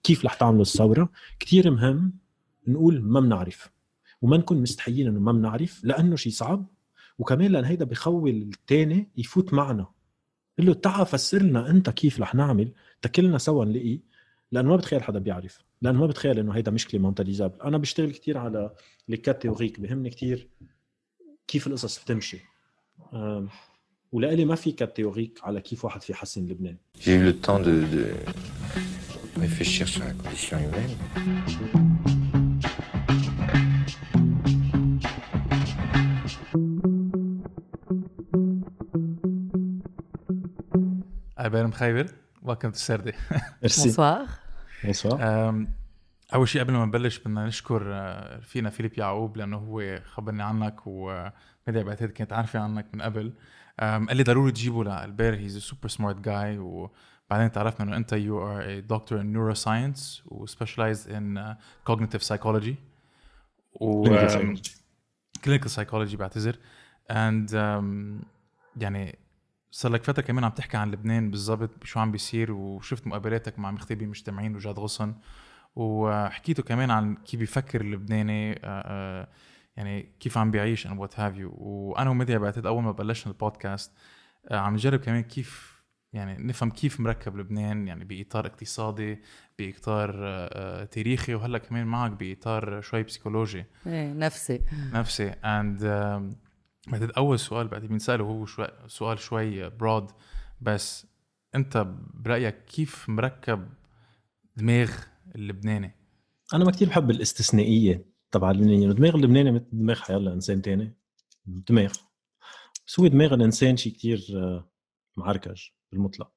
كيف رح تعملوا الثورة، كتير مهم نقول ما بنعرف، وما نكون مستحيين انه ما بنعرف، لانه شيء صعب، وكمان لان هيدا بخول التاني يفوت معنا، قل له تعال فسر لنا انت كيف رح نعمل تكلنا سوا نلاقي، لانه ما بتخيل حدا بيعرف، لانه ما بتخيل انه هيدا مشكله مونتاليزابل. انا بشتغل كتير على ليكات تيوريك، بهمني كتير كيف القصص بتمشي، ولقلي ما في كات تيوريك على كيف واحد في يحسن لبنان. J'ai eu le temps de réfléchir sur la condition humaine. عبير مخيبر، welcome to Saturday. ميرسي. Bonsoir. bonsoir. أول شيء قبل ما نبلش بدنا نشكر فينا فيليب يعقوب لأنه هو خبرني عنك ومدعي بعتقد كنت عارفة عنك من قبل. قال لي ضروري تجيبه لألبير, he's a super smart guy. وبعدين تعرفنا أنه أنت you are a doctor in neuroscience و specialized in cognitive psychology و clinical psychology بعتذر. and يعني صار لك فترة كمان عم تحكي عن لبنان بالضبط شو عم بيصير, وشفت مقابلاتك مع مختبي مجتمعين وجاد غصن, وحكيته كمان عن كيف بيفكر اللبناني, يعني كيف عم بيعيش and what have you. وأنا ومديا بعتقد أول ما بلشنا البودكاست عم نجرب كمان كيف يعني نفهم كيف مركب لبنان, يعني بإطار اقتصادي, بإطار تاريخي, وهلأ كمان معك بإطار شوي بسيكولوجي نفسي. and بعتقد أول سؤال بعتقد بنسأله هو سؤال شوي broad, بس أنت برأيك كيف مركب دماغ اللبناني؟ أنا ما كتير بحب الاستثنائية تبع اللبنانيين. دماغ اللبناني مثل دماغ حيالله إنسان تاني, دماغ, بس هو دماغ الإنسان شيء كتير معركج بالمطلق.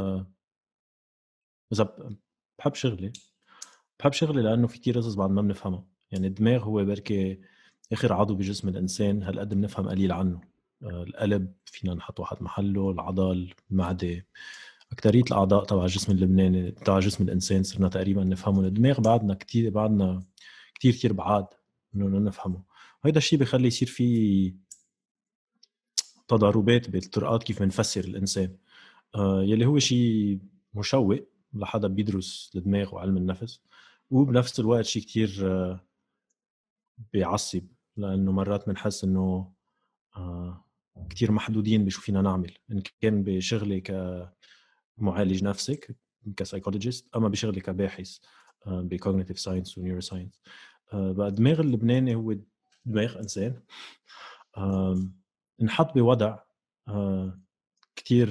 إذا بحب شغلي لأنه في كتير قصص بعد ما بنفهمها. يعني الدماغ هو بركي آخر عضو بجسم الإنسان هالقد بنفهم قليل عنه. القلب فينا نحط واحد محله, العضل, المعدة, أكترية الأعضاء تبع الجسم اللبناني تبع جسم الإنسان صرنا تقريبا نفهمه. الدماغ بعدنا كتير بعاد إنه نفهمه. وهذا الشيء بيخلي يصير في تضاربات بالطرقات كيف بنفسر الإنسان, يلي هو شيء مشوق لحدا بيدرس الدماغ وعلم النفس, وبنفس الوقت شيء كتير بيعصب, لأنه مرات بنحس إنه كتير محدودين بشو فينا نعمل, إن كان بشغلي كمعالج نفسي كسايكولوجيست, أما بشغلي كباحث بكوغنيتيف ساينس ونيورو ساينس. بقى الدماغ اللبناني هو دماغ إنسان انحط بوضع كتير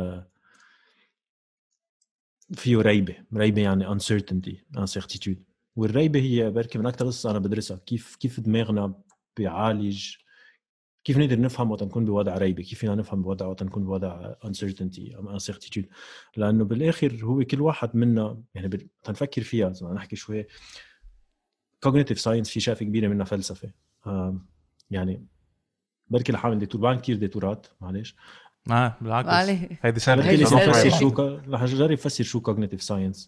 فيه ريبة يعني uncertainty, incertitude. والريبة هي بركي من أكتر قصة أنا بدرسها, كيف دماغنا بيعالج, كيف نقدر نفهم وقت نكون بوضع ريبة, كيف فينا نفهم بوضع وقت نكون بوضع uncertainty أو incertitude. لأنه بالآخر هو كل واحد منا يعني تنفكر فيها, زي ما نحكي شوي cognitive science في شافة كبيرة منها فلسفة. يعني بركي لحامل ديتور بعد كتير ديتورات, معليش بالعكس هيدي رح أجرب فسر شو cognitive science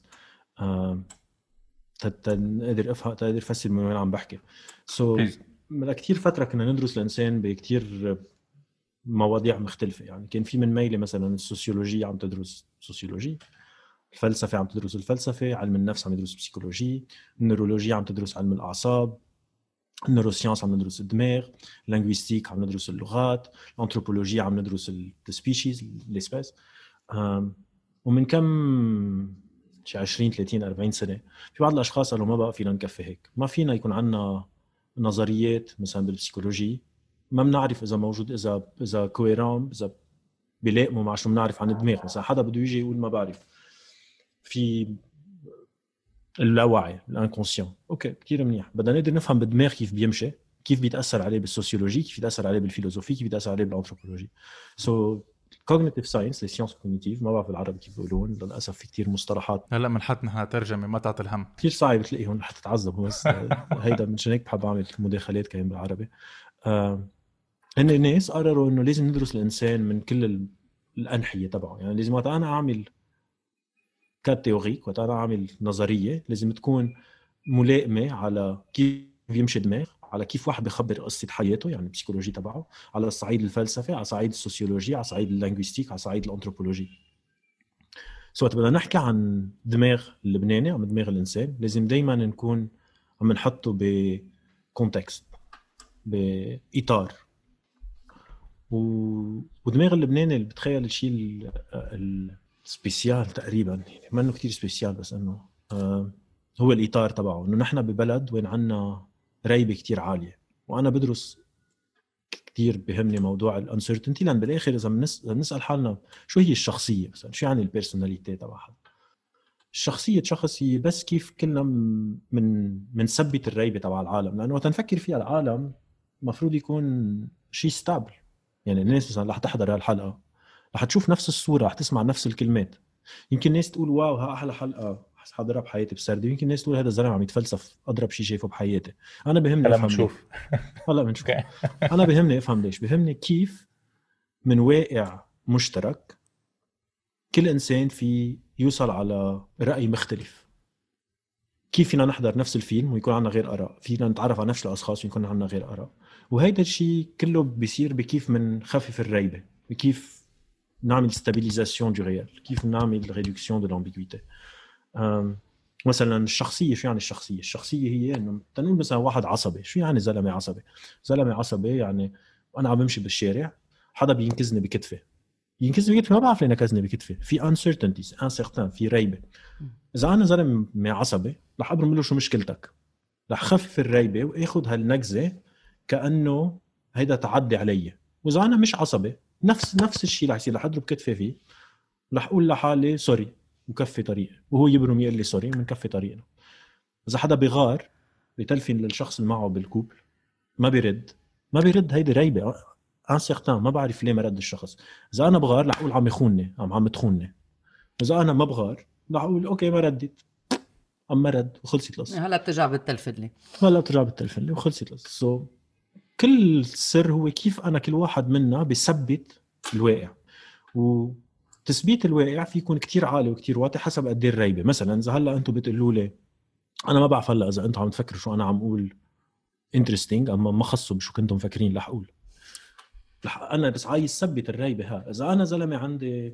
تقدر أفسر من وين عم بحكي. من كتير فترة كنا ندرس الإنسان بكتير مواضيع مختلفة. يعني كان في من ميلة مثلا السوسيولوجيا عم تدرس سوسيولوجي, الفلسفة عم تدرس الفلسفة, علم النفس عم تدرس بسيكولوجي, النيرولوجيا عم تدرس علم الأعصاب, النيروسيانس عم ندرس الدماغ, لينغويستيك عم ندرس اللغات, الأنثروبولوجيا عم ندرس السبيشيز الاسباس. ومن كم 20 30 40 سنة في بعض الأشخاص قالوا ما بقى فينا نكفي هيك, ما فينا يكون عنا نظريات مثلا بالبسيكولوجي ما بنعرف إذا موجود إذا كويرام, إذا بيلائموا مع شو بنعرف عن الدماغ. مثلا حدا بده يجي يقول ما بعرف في اللاوعي الانكونسيون, اوكي كتير منيح, بدنا نقدر نفهم بالدماغ كيف بيمشي, كيف بيتاثر عليه بالسوسيولوجي, كيف بيتاثر عليه بالفيلوزوفي, كيف بيتاثر عليه بالانثروبولوجي. cognitive science, les sciences cognitives, ما بعرف بالعربي كيف بيقولون, للاسف في كتير مصطلحات هلا بنحط نحن ترجمه ما تعطي الهم, كتير صعب تلاقيهم رح تتعذبوا, بس هيدا من هيك بحب اعمل مداخلات كمان بالعربي. ان الناس قرروا انه لازم ندرس الانسان من كل الانحيه تبعه. يعني لازم وقت انا اعمل كات تيوريك, وقت انا اعمل نظريه, لازم تكون ملائمه على كيف يمشي الدماغ, على كيف واحد بيخبر قصه حياته, يعني البسيكولوجي تبعه, على الصعيد الفلسفي, على صعيد السوسيولوجي, على صعيد اللينغويستيك, على صعيد الانثروبولوجي. سواء بدنا نحكي عن دماغ اللبناني عن دماغ الإنسان لازم دايما نكون عم نحطه بكونتكست بإطار. ودماغ اللبناني اللي بتخيل الشيء السبيسيال تقريبا يعني ما انه كتير سبيسيال بس انه هو الإطار تبعه انه نحن ببلد وين عنا ريبة كتير عالية. وانا بدرس كتير بهمني موضوع الانسرتينتي لان بالاخر اذا بنسال حالنا شو هي الشخصيه مثلا شو يعني البيرسوناليتي تبع حد. الشخصيه شخص هي بس كيف كلنا منثبت الريبه تبع العالم لانه وقت نفكر فيها العالم المفروض يكون شيء ستابل. يعني الناس مثلا رح تحضر هالحلقه رح تشوف نفس الصوره رح تسمع نفس الكلمات. يمكن الناس تقول واو ها احلى حلقه حضرها بحياتي بسردي. يمكن الناس تقول هذا الزلمه عم يتفلسف اضرب شيء شايفه بحياتي. انا بهمني هلا افهم بنشوف. هلا بنشوف. انا بهمني افهم ليش. بهمني كيف من واقع مشترك كل انسان في يوصل على رأي مختلف. كيف فينا نحضر نفس الفيلم ويكون عنا غير آراء. فينا نتعرف على نفس الاشخاص ويكون عنا غير آراء. وهيدا الشيء كله بيصير بكيف من خفف الريبه بكيف نعمل ستابيليزاسيون دو ريال كيف نعمل ريدكسيون دو لامبيغويتي. مثلا الشخصيه شو يعني الشخصيه هي انه تنقول مثلا واحد عصبي. شو يعني زلمه عصبي يعني وانا عم بمشي بالشارع حدا بينكزني بكتفي ما بعرف ليه نكزني بكتفي. في uncertainties انسيرتان في ريبه. اذا انا زلمه عصبي رح ابرم له شو مشكلتك رح خفف الريبه واخذ هالنكزه كانه هيدا تعدي علي. واذا انا مش عصبي نفس الشيء رح يصير رح اضرب كتفي فيه رح اقول لحالي سوري وكفي طريق وهو يبرم يقول لي سوري ومنكفي طريقنا. اذا حدا بغار بتلفن للشخص اللي معه بالكوبل ما بيرد هيدي ريبه انسيرتان ما بعرف ليه ما رد الشخص. اذا انا بغار رح اقول عم يخونني عم تخونني. اذا انا ما بغار رح اقول اوكي ما ردت اما رد وخلصت القصه. هلا بترجع بتلفن لي وخلصت القصه. كل السر هو كيف انا كل واحد منا بيثبت الواقع. وتثبيت الواقع في يكون كتير عالي وكتير واطي حسب قد ايه الريبه. مثلا اذا هلا انتم بتقولوا لي انا ما بعرف هلا اذا انتم عم تفكروا شو انا عم اقول انترستينج اما ما خصوا بشو كنتم مفكرين رح اقول. انا بس عايز ثبت الريبه ها. اذا انا زلمه عندي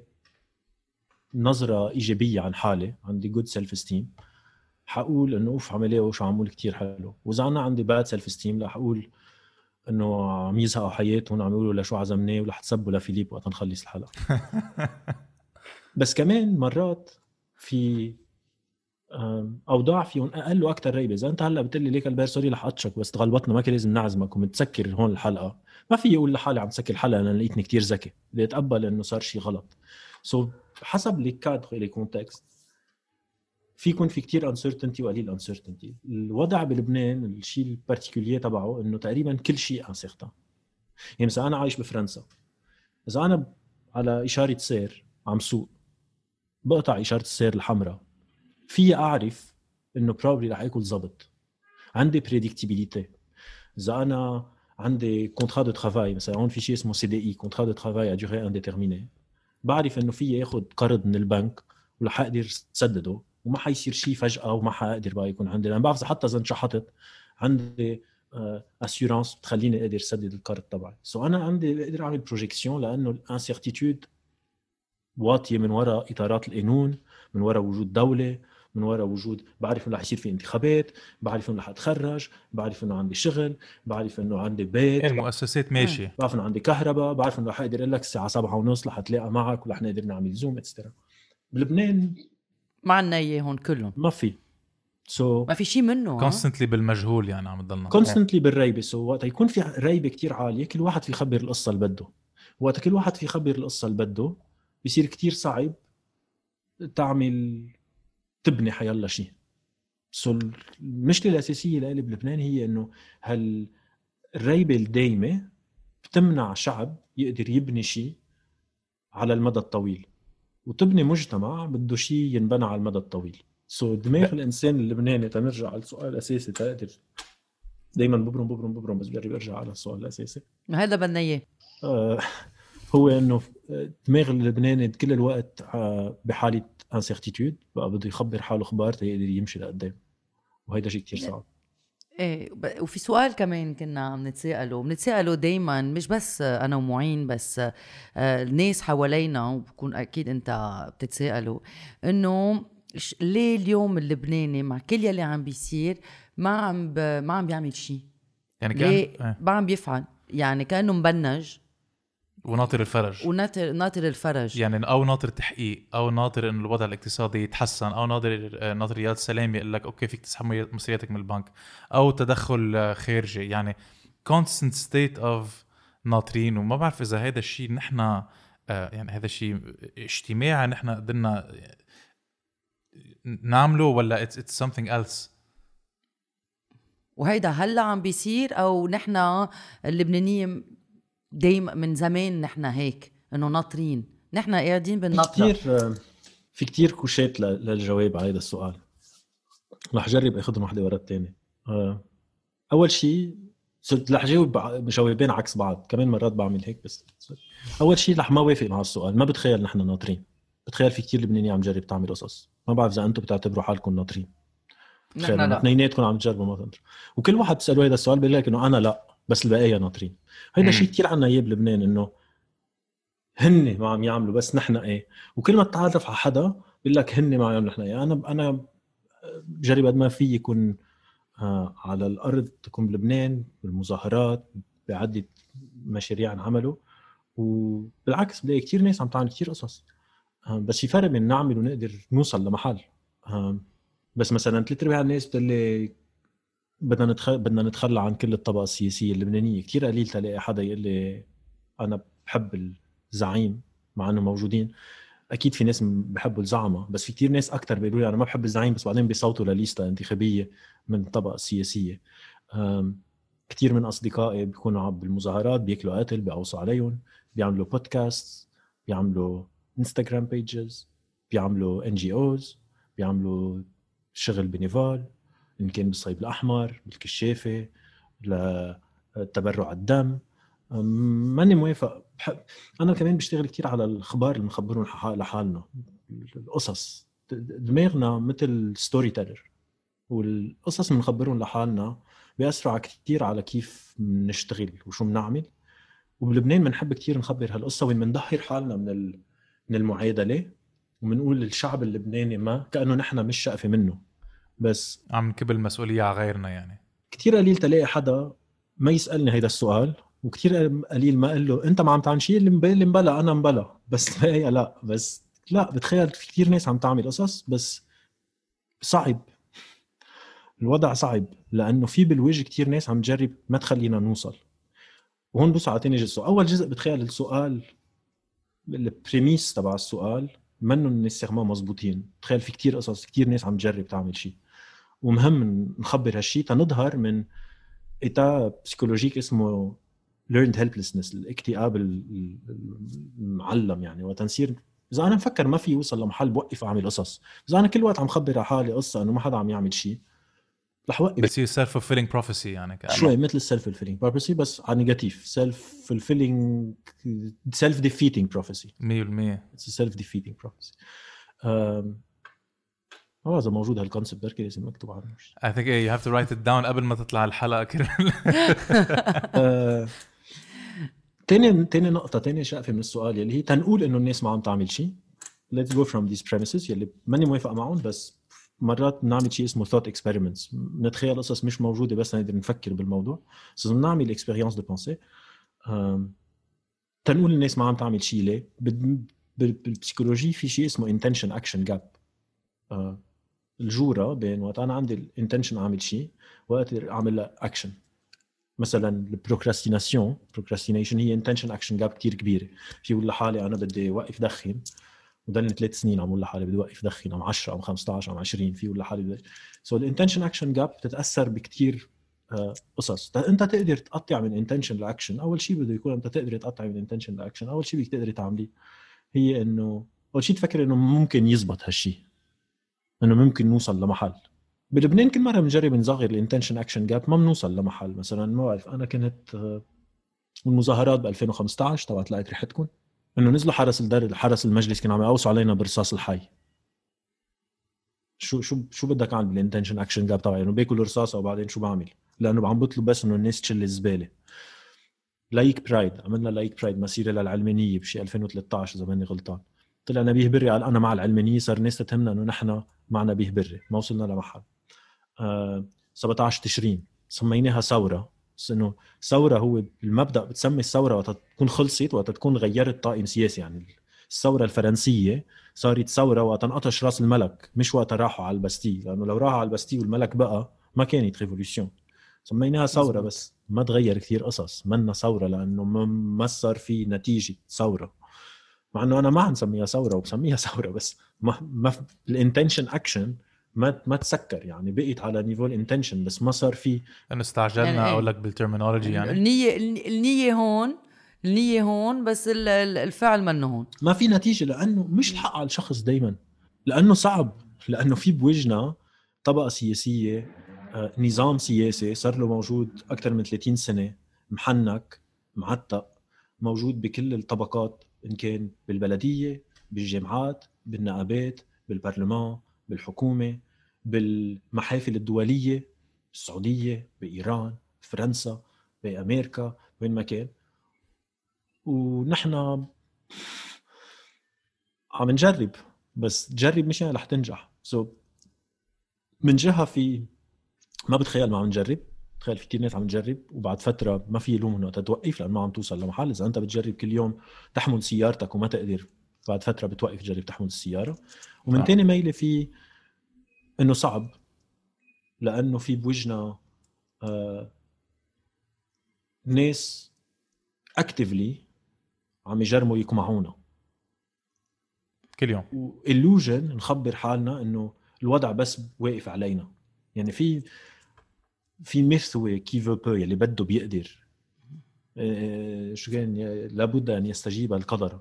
نظره ايجابيه عن حالي عندي جود سيلف استيم حقول انه اوف عمليه وشو عمول كتير حلو. واذا انا عندي باد سيلف استيم رح اقول انه عم يزهقوا حياتهم عم يقولوا لشو عزمناه ورح تسبوا لفيليب وقت نخلص الحلقه. بس كمان مرات في اوضاع فيهم اقل واكثر ريبه. اذا انت هلا بتقول لي ليك البير سوري رح اتشك بس تغلبطنا ما كان لازم نعزمك ومتسكر هون الحلقه ما في اقول لحالي عم سكر الحلقه لان لقيتني كتير ذكي بدي اتقبل انه صار شيء غلط. حسب لي كادر لي كونتكست في يكون في كتير uncertainty وقليل uncertainty. الوضع بلبنان الشيء البارتيكولير تبعه انه تقريبا كل شيء uncertain. يعني مثلا انا عايش بفرنسا اذا انا على اشاره سير عم سوق بقطع اشاره السير الحمراء في اعرف انه probably رح يكون ضبط. عندي predictability. اذا انا عندي كونترا دو ترافاي مثلا هون في شيء اسمه CDI كونترا دو ترافاي ا دوري انديترميني بعرف انه في ياخذ قرض من البنك ورح اقدر سدده وما حيصير شيء فجأة وما حقدر بقى يكون عندي. لأن بعرف حتى إذا انشحطت عندي أسيورانس بتخليني أقدر سدد القرض تبعي. أنا عندي بقدر أعمل بروجيكسيون لأنه الانسيرتيتود واطية من وراء إطارات القانون من وراء وجود دولة من وراء وجود بعرف إنه رح يصير في انتخابات بعرف إنه رح أتخرج بعرف إنه عندي شغل بعرف إنه عندي بيت المؤسسات ماشية بعرف إنه عندي كهرباء بعرف إنه رح أقدر أقول لك الساعة 7:30 رح أتلاقى معك ورح نقدر نعمل زوم إتسترا. بلبنان ما عنا اياهم كلهم ما في ما في شيء منه كونستنتلي بالمجهول يعني عم تضلنا كونستنتلي بالريبه. وقت يكون في ريبه كتير عاليه كل واحد في يخبر القصه اللي بده. وقت كل واحد في يخبر القصه اللي بده بيصير كتير صعب تعمل تبني حيالله شيء. المشكله الاساسيه اللي بلبنان هي انه الريبه الدايمه بتمنع شعب يقدر يبني شيء على المدى الطويل وتبني مجتمع بده شيء ينبنى على المدى الطويل. دماغ الانسان اللبناني تنرجع على السؤال الاساسي تقدر دايما ببرم بس بجرب ارجع على السؤال الاساسي. هذا بدنا اياه هو انه دماغ اللبناني كل الوقت بحاله انسيرتيتود بقى بده يخبر حاله اخبار تقدر يمشي لقدام وهيدا شيء كتير صعب. ايه وفي سؤال كمان كنا بنتساءله دايما، مش بس انا ومعين، بس الناس حوالينا، وبكون اكيد انت بتتساءلوا انه ليه اليوم اللبناني مع كل يلي عم بيصير ما عم بيعمل شيء، يعني ليه ما عم بيفعل، يعني كأنه مبنج وناطر الفرج، ناطر الفرج، يعني او ناطر تحقيق، او ناطر انه الوضع الاقتصادي يتحسن، او ناطر رياض سلام يقول لك اوكي فيك تسحب مصرياتك من البنك، او تدخل خارجي، يعني constant state of ناطرين. وما بعرف اذا هذا الشيء نحن يعني هذا الشيء اجتماعي نحن قدرنا نعمله ولا it's something else. وهيدا هلا عم بيصير او نحن اللبنانيين دايما من زمان نحن هيك انه ناطرين، نحن قاعدين بالنطره. في كتير كوشات للجواب على هذا السؤال، رح اجرب اخذهم واحده ورا الثانيه. اول شيء رح جاوب جوابين عكس بعض، كمان مرات بعمل هيك، بس اول شيء رح ما وافق مع السؤال. ما بتخيل نحن ناطرين، بتخيل في كتير لبنانيين عم جرب تعمل قصص. ما بعرف اذا انتم بتعتبروا حالكم ناطرين، تخيلوا اثنيناتكم عم تجربوا ما تنطروا، وكل واحد بتسالوه هذا السؤال بيقول لك انه انا لا، بس البقيه ناطرين. هيدا شيء كتير عنا اياه بلبنان، انه هن ما عم يعملوا بس نحن ايه، وكل ما تتعرف على حدا بيقول لك هن ما عم يعملوا نحن ايه. انا جرب قد ما في يكون على الارض، تكون بلبنان بالمظاهرات، بعدة مشاريع عملوا، وبالعكس بلاقي كتير ناس عم تعمل كتير قصص. بس في فرق بين نعمل ونقدر نوصل لمحل. بس مثلا 3/4 الناس بتقلي بدنا نتخلى عن كل الطبقة السياسية اللبنانية. كتير قليل تلاقي حدا يقول لي أنا بحب الزعيم، مع أنه موجودين. أكيد في ناس بحبوا الزعمة، بس في كتير ناس أكتر بيقولوا لي أنا ما بحب الزعيم، بس بعدين بيصوتوا لليستا انتخابية من الطبقة السياسية. كتير من أصدقائي بيكونوا بالمظاهرات، بيأكلوا قتل، بيقوصوا عليهم، بيعملوا بودكاست، بيعملوا انستغرام بيجز، بيعملوا NGOs، بيعملوا شغل بنيفال، إن كان بالصيب الأحمر، بالكشافة، لتبرع الدم. ماني موافق. أنا كمان بشتغل كتير على الأخبار اللي مخبرون لحالنا، القصص. دماغنا مثل ستوري تيلر، والقصص اللي مخبرون لحالنا بيأثروا كتير على كيف نشتغل وشو بنعمل. وبلبنان بنحب كتير نخبر هالقصة، وين بنضحي حالنا من المعادلة، ومنقول الشعب اللبناني ما كأنه نحن مش شقفة منه، بس عم نكب المسؤولية على غيرنا. يعني كتير قليل تلاقي حدا ما يسألني هيدا السؤال، وكتير قليل ما قال له انت ما عم تعمل شيء اللي مبلا انا مبلا، بس لا بس لا بتخيل في كتير ناس عم تعمل قصص، بس صعب الوضع، صعب لانه في بالوجه كتير ناس عم تجرب ما تخلينا نوصل. وهون بوصل على تاني جزء. اول جزء بتخيل السؤال، البريميس تبع السؤال منه الناس ما مزبوطين. تخيل في كتير قصص، كتير ناس عم تجرب تعمل شيء، ومهم نخبر هالشيء تنظهر من إيتا بسيكولوجيك اسمه learned helplessness، الاكتئاب المعلم. يعني وتنصير إذا أنا مفكر ما في يوصل لمحل بوقف أعمل قصص، إذا أنا كل وقت عم خبر على حالي قصة إنه ما حدا عم يعمل شيء، رح وقف. بتصير self fulfilling prophecy، يعني شوي مثل self fulfilling prophecy بس على نيجاتيف. self fulfilling self defeating prophecy 100%. it's a self defeating prophecy. إذا موجود هالكونسبت بركي لازم أكتب عنه. I think you have to write it down قبل ما تطلع الحلقة. تاني نقطة، تاني شقفة من السؤال يلي هي تنقول إنه الناس ما عم تعمل شيء. Let's go from these premises يلي ماني موافق معهم، بس مرات نعمل شيء اسمه thought experiments. نتخيل قصص مش موجودة بس نقدر نفكر بالموضوع. لازم نعمل experience de pensée. تنقول الناس ما عم تعمل شيء ليه. بالبسيكولوجي في شيء اسمه intention action gap. الجورة بين وقت أنا عندي الانتنشن أعمل شيء وقت أعمل أكشن. مثلا البروكراستينيشن هي intention action gap كتير كبيرة. في يقول لحالي أنا بدي وقف دخن، وضلني 3 سنين عم أقول لحالي بدي وقف دخن، عم 10 عم 15 عم 20. في يقول لحالي بدي الانتنشن action gap بتتأثر بكتير قصص. أنت تقدر تقطع من intention لأكشن. أول شيء بده يكون أنت تقدر تقطع من intention لأكشن. أول شيء بدك تقدر تعمليه هي إنه أول شيء تفكر إنه ممكن يزبط هالشيء، إنه ممكن نوصل لمحل. بلبنان كل مرة بنجرب نصغر الانتنشن اكشن جاب ما بنوصل لمحل. مثلا ما بعرف، أنا كنت المظاهرات ب 2015 تبعت لقيت ريحتكم إنه نزلوا حرس المجلس كانوا عم يقوصوا علينا برصاص الحي. شو بدك أعمل بالانتنشن اكشن جاب تبعي؟ إنه باكل رصاصة وبعدين شو بعمل؟ لانه عم بطلب بس انه الناس تشيل الزباله. لايك برايد، عملنا لايك برايد مسيره للعلمانيه بشي 2013 اذا ماني غلطان. طلع نبيه بري قال انا مع العلمانيه، صار الناس تتهمنا انه نحن مع نبيه بري، ما وصلنا لمحل. 17 تشرين سميناها ثوره، بس انه ثوره هو المبدا بتسمي الثوره وقت تكون خلصت، وقت تكون غيرت طاقم سياسي. يعني الثوره الفرنسيه صارت ثوره وقت انقطش راس الملك، مش وقت راحوا على البستي، لانه لو راحوا على البستي والملك بقى ما كانت ريفولوشن. سميناها ثوره بس ما تغير كثير قصص، منا ثوره لانه ما صار في نتيجه ثوره. مع انه انا ما عم نسميها ثوره وبسميها ثوره، بس ما الانتنشن اكشن ما تسكر، يعني بقيت على نيفو الانتنشن بس ما صار في انه استعجلنا يعني اقول لك بالترمينولوجي. يعني النية هون بس الفعل منه هون، ما في نتيجه، لانه مش الحق على الشخص دايما، لانه صعب، لانه في بوجنا طبقه سياسيه، نظام سياسي صار له موجود اكثر من 30 سنه، محنك معتق، موجود بكل الطبقات، ان كان بالبلديه، بالجامعات، بالنقابات، بالبرلمان، بالحكومه، بالمحافل الدوليه، بالسعوديه، بايران، فرنسا، بامريكا، وين ما كان. ونحن عم نجرب، بس تجرب مش يعني رح تنجح. من جهه في ما بتخيل ما عم نجرب، تخيل في كتير ناس عم تجرب وبعد فتره ما في يلوم انه توقف، لانه ما عم توصل لمحل. اذا انت بتجرب كل يوم تحمل سيارتك وما تقدر، بعد فتره بتوقف تجرب تحمل السياره. ومن تاني ميله في انه صعب، لانه في بوجنا ناس اكتفلي عم يجرموا يقمعونا كل يوم، وإلوجن نخبر حالنا انه الوضع بس واقف علينا. يعني في ميث هو كي فو بو، يلي بده بيقدر، شو كان، لابد ان يستجيب القدر.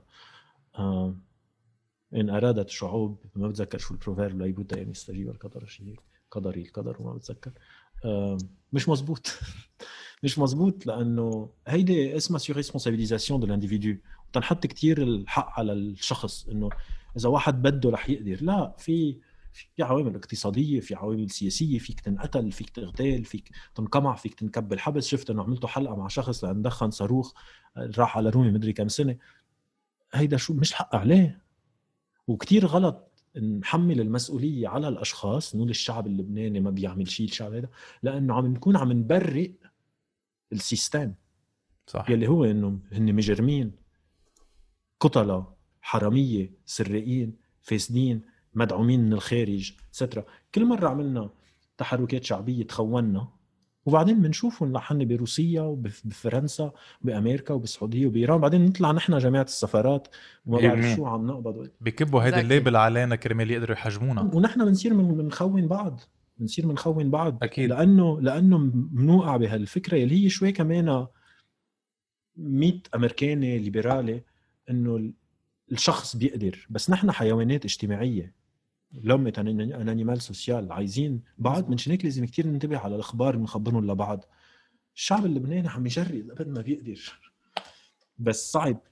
ان ارادت الشعوب، ما بتذكر شو البروفيرب، لابد ان يستجيب القدر، شيء قدري القدر وما بتذكر. مش مزبوط مش مزبوط، لانه هيدي اسمها سيو ريسبونسابيليزاسيون دو لانديفيدو، وتنحط كتير الحق على الشخص انه اذا واحد بده رح يقدر. لا، في عوامل اقتصاديه، في عوامل سياسيه، فيك تنقتل، فيك تغتال، فيك تنقمع، فيك تنكب الحبس. شفت انه عملتوا حلقه مع شخص لان دخن صاروخ راح على رومي مدري كم سنه. هيدا شو مش حق عليه، وكتير غلط نحمل المسؤوليه على الاشخاص، نقول الشعب اللبناني ما بيعمل شيء، الشعب هذا، لانه عم نكون عم نبرئ السيستم. صح، يلي هو انه هن مجرمين، قتلة، حرامية، سرقين، فاسدين، مدعومين من الخارج، سترة. كل مرة عملنا تحركات شعبية تخونا، وبعدين بنشوفهم لحن بروسيا وبفرنسا وبأمريكا وبالسعودية وبإيران، بعدين نطلع نحن جماعة السفارات وما بعرف شو عم نقبض، بكبوا هيدا الليبل علينا كرمال يقدروا يحجمونا، ونحن بنصير بنخون بعض، بنخون بعض. أكيد. لأنه منوقع بهالفكرة اللي هي شوي كمان 100 أمريكاني ليبرالي، إنه الشخص بيقدر، بس نحن حيوانات اجتماعية، لومة أنيمال سوسيال، عايزين بعض. من هيك لازم كتير ننتبه على الأخبار اللي بنخبرهم لبعض. الشعب اللبناني عم يجرب قد ما بيقدر، بس صعب.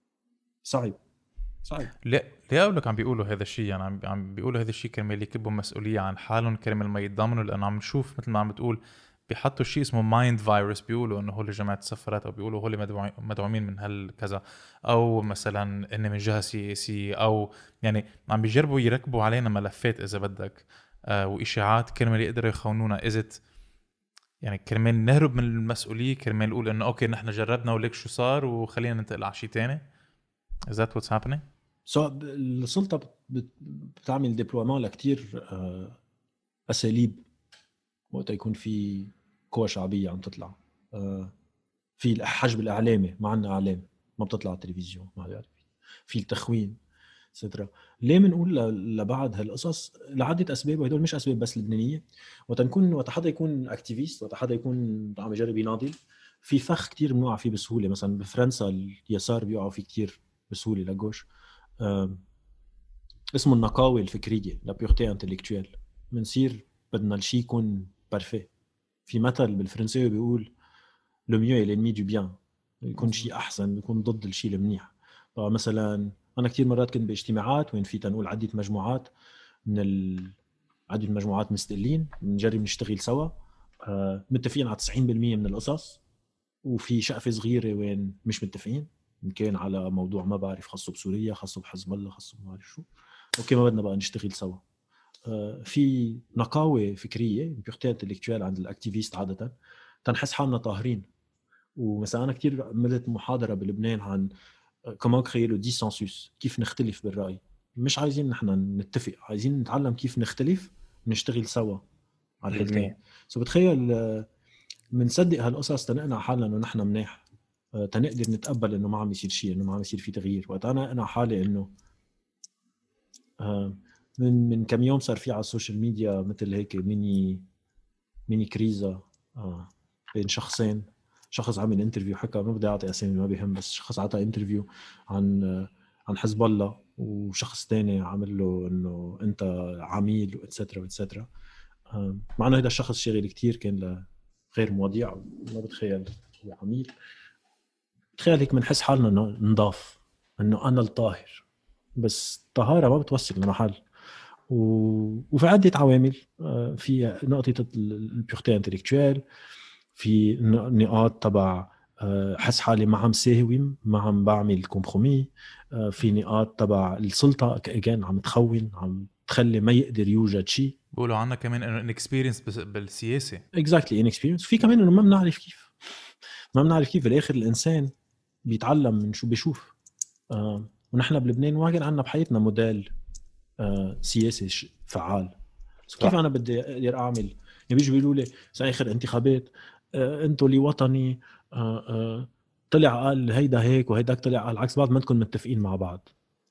ليه اقول لك عم بيقولوا هذا الشيء؟ يعني عم بيقولوا هذا الشيء كرمال يكبوا مسؤوليه عن حالهم، كرمال ما يتضامنوا، لانه عم نشوف مثل ما عم بتقول بيحطوا شيء اسمه مايند فايروس، بيقولوا انه هول جماعه السفارات، او بيقولوا هول مدعومين من هالكذا، او مثلا ان من جهه سياسيه، او يعني عم بيجربوا يركبوا علينا ملفات اذا بدك، واشاعات كرمال يقدروا يخونونا. ازت يعني كرمال نهرب من المسؤوليه، كرمال نقول انه اوكي نحن جربنا وليك شو صار وخلينا ننتقل على شيء ثاني. Is that what's happening؟ السلطة بتعمل ديبلويمون لكتير أساليب وقت يكون في قوى شعبية عم تطلع. في الحجب الإعلامي، ما عنا إعلام، ما بتطلع على التلفزيون، ما بيعرف. في التخوين، سترة. ليه منقول لبعض هالقصص؟ لعدة أسباب، وهدول مش أسباب بس لبنانية. وقت حدا يكون أكتيفيست، وقت حدا يكون عم يجرب يناضل، في فخ كتير منوع فيه بسهولة. مثلا بفرنسا اليسار بيقعوا فيه كتير بسهولة، لغوش. اسمه النقاوة الفكرية، لا بيورتي انتلكتويل. بنصير بدنا الشي يكون بارفي. في مثل بالفرنسية بيقول لو ميو الانمي دو بيان، يكون شيء أحسن، يكون ضد الشيء المنيح. مثلا أنا كتير مرات كنت باجتماعات وين في تنقول عدة مجموعات عدة مجموعات مستقلين بنجرب نشتغل سوا. متفقين على 90% من القصص، وفي شقفة صغيرة وين مش متفقين، إن كان على موضوع ما بعرف خاصه بسوريا، خاصه بحزب الله، خاصه ما بعرف شو. أوكي ما بدنا بقى نشتغل سوا. في نقاوة فكرية بيختار انتلكتوال عند الأكتيفيست عادة تنحس حالنا طاهرين. ومثلا أنا كتير عملت محاضرة بلبنان عن كمان خيلو ديسنسوس، كيف نختلف بالرأي. مش عايزين نحن نتفق، عايزين نتعلم كيف نختلف ونشتغل سوا على الحلمين. بتخيل منصدق هالقصص تنقنع حالنا انه نحن منيح، تنقدر نتقبل انه ما عم يصير شيء، انه ما عم يصير في تغيير. وقت انا اقنع حالي انه من كم يوم صار في على السوشيال ميديا مثل هيك ميني كريزة بين شخصين. شخص عمل انترفيو حكى، ما بدي اعطي اسامي ما بيهم، بس شخص عطى انترفيو عن حزب الله، وشخص تاني عمل له انه انت عميل واتسترا واتسترا. مع انه هذا الشخص شغل كتير كان غير مواضيع، ما بتخيل هو عميل. تخيل هيك منحس حالنا انه نضاف، انه انا الطاهر، بس الطهارة ما بتوصل لمحل. وفي عدة عوامل، في نقطة البيورتي انتلكتوال، في نقاط تبع حس حالي ما عم ساهوي، ما عم بعمل كومبرومي، في نقاط تبع السلطة كأجان عم تخون، عم تخلي ما يقدر يوجد شيء. بقولوا عنا كمان ان اكسبيرينس بالسياسة. exactly inexperience. في كمان انه ما بنعرف كيف بالاخر الانسان بيتعلم من شو بيشوف. ونحن بلبنان واجد عنا بحياتنا موديل سياسي فعال. كيف انا بدي اقدر اعمل؟ يعني بيجوا بيقولوا لي اخر انتخابات انتوا اللي وطني طلع قال هيدا هيك وهيداك طلع قال عكس بعض، ما نكون متفقين مع بعض.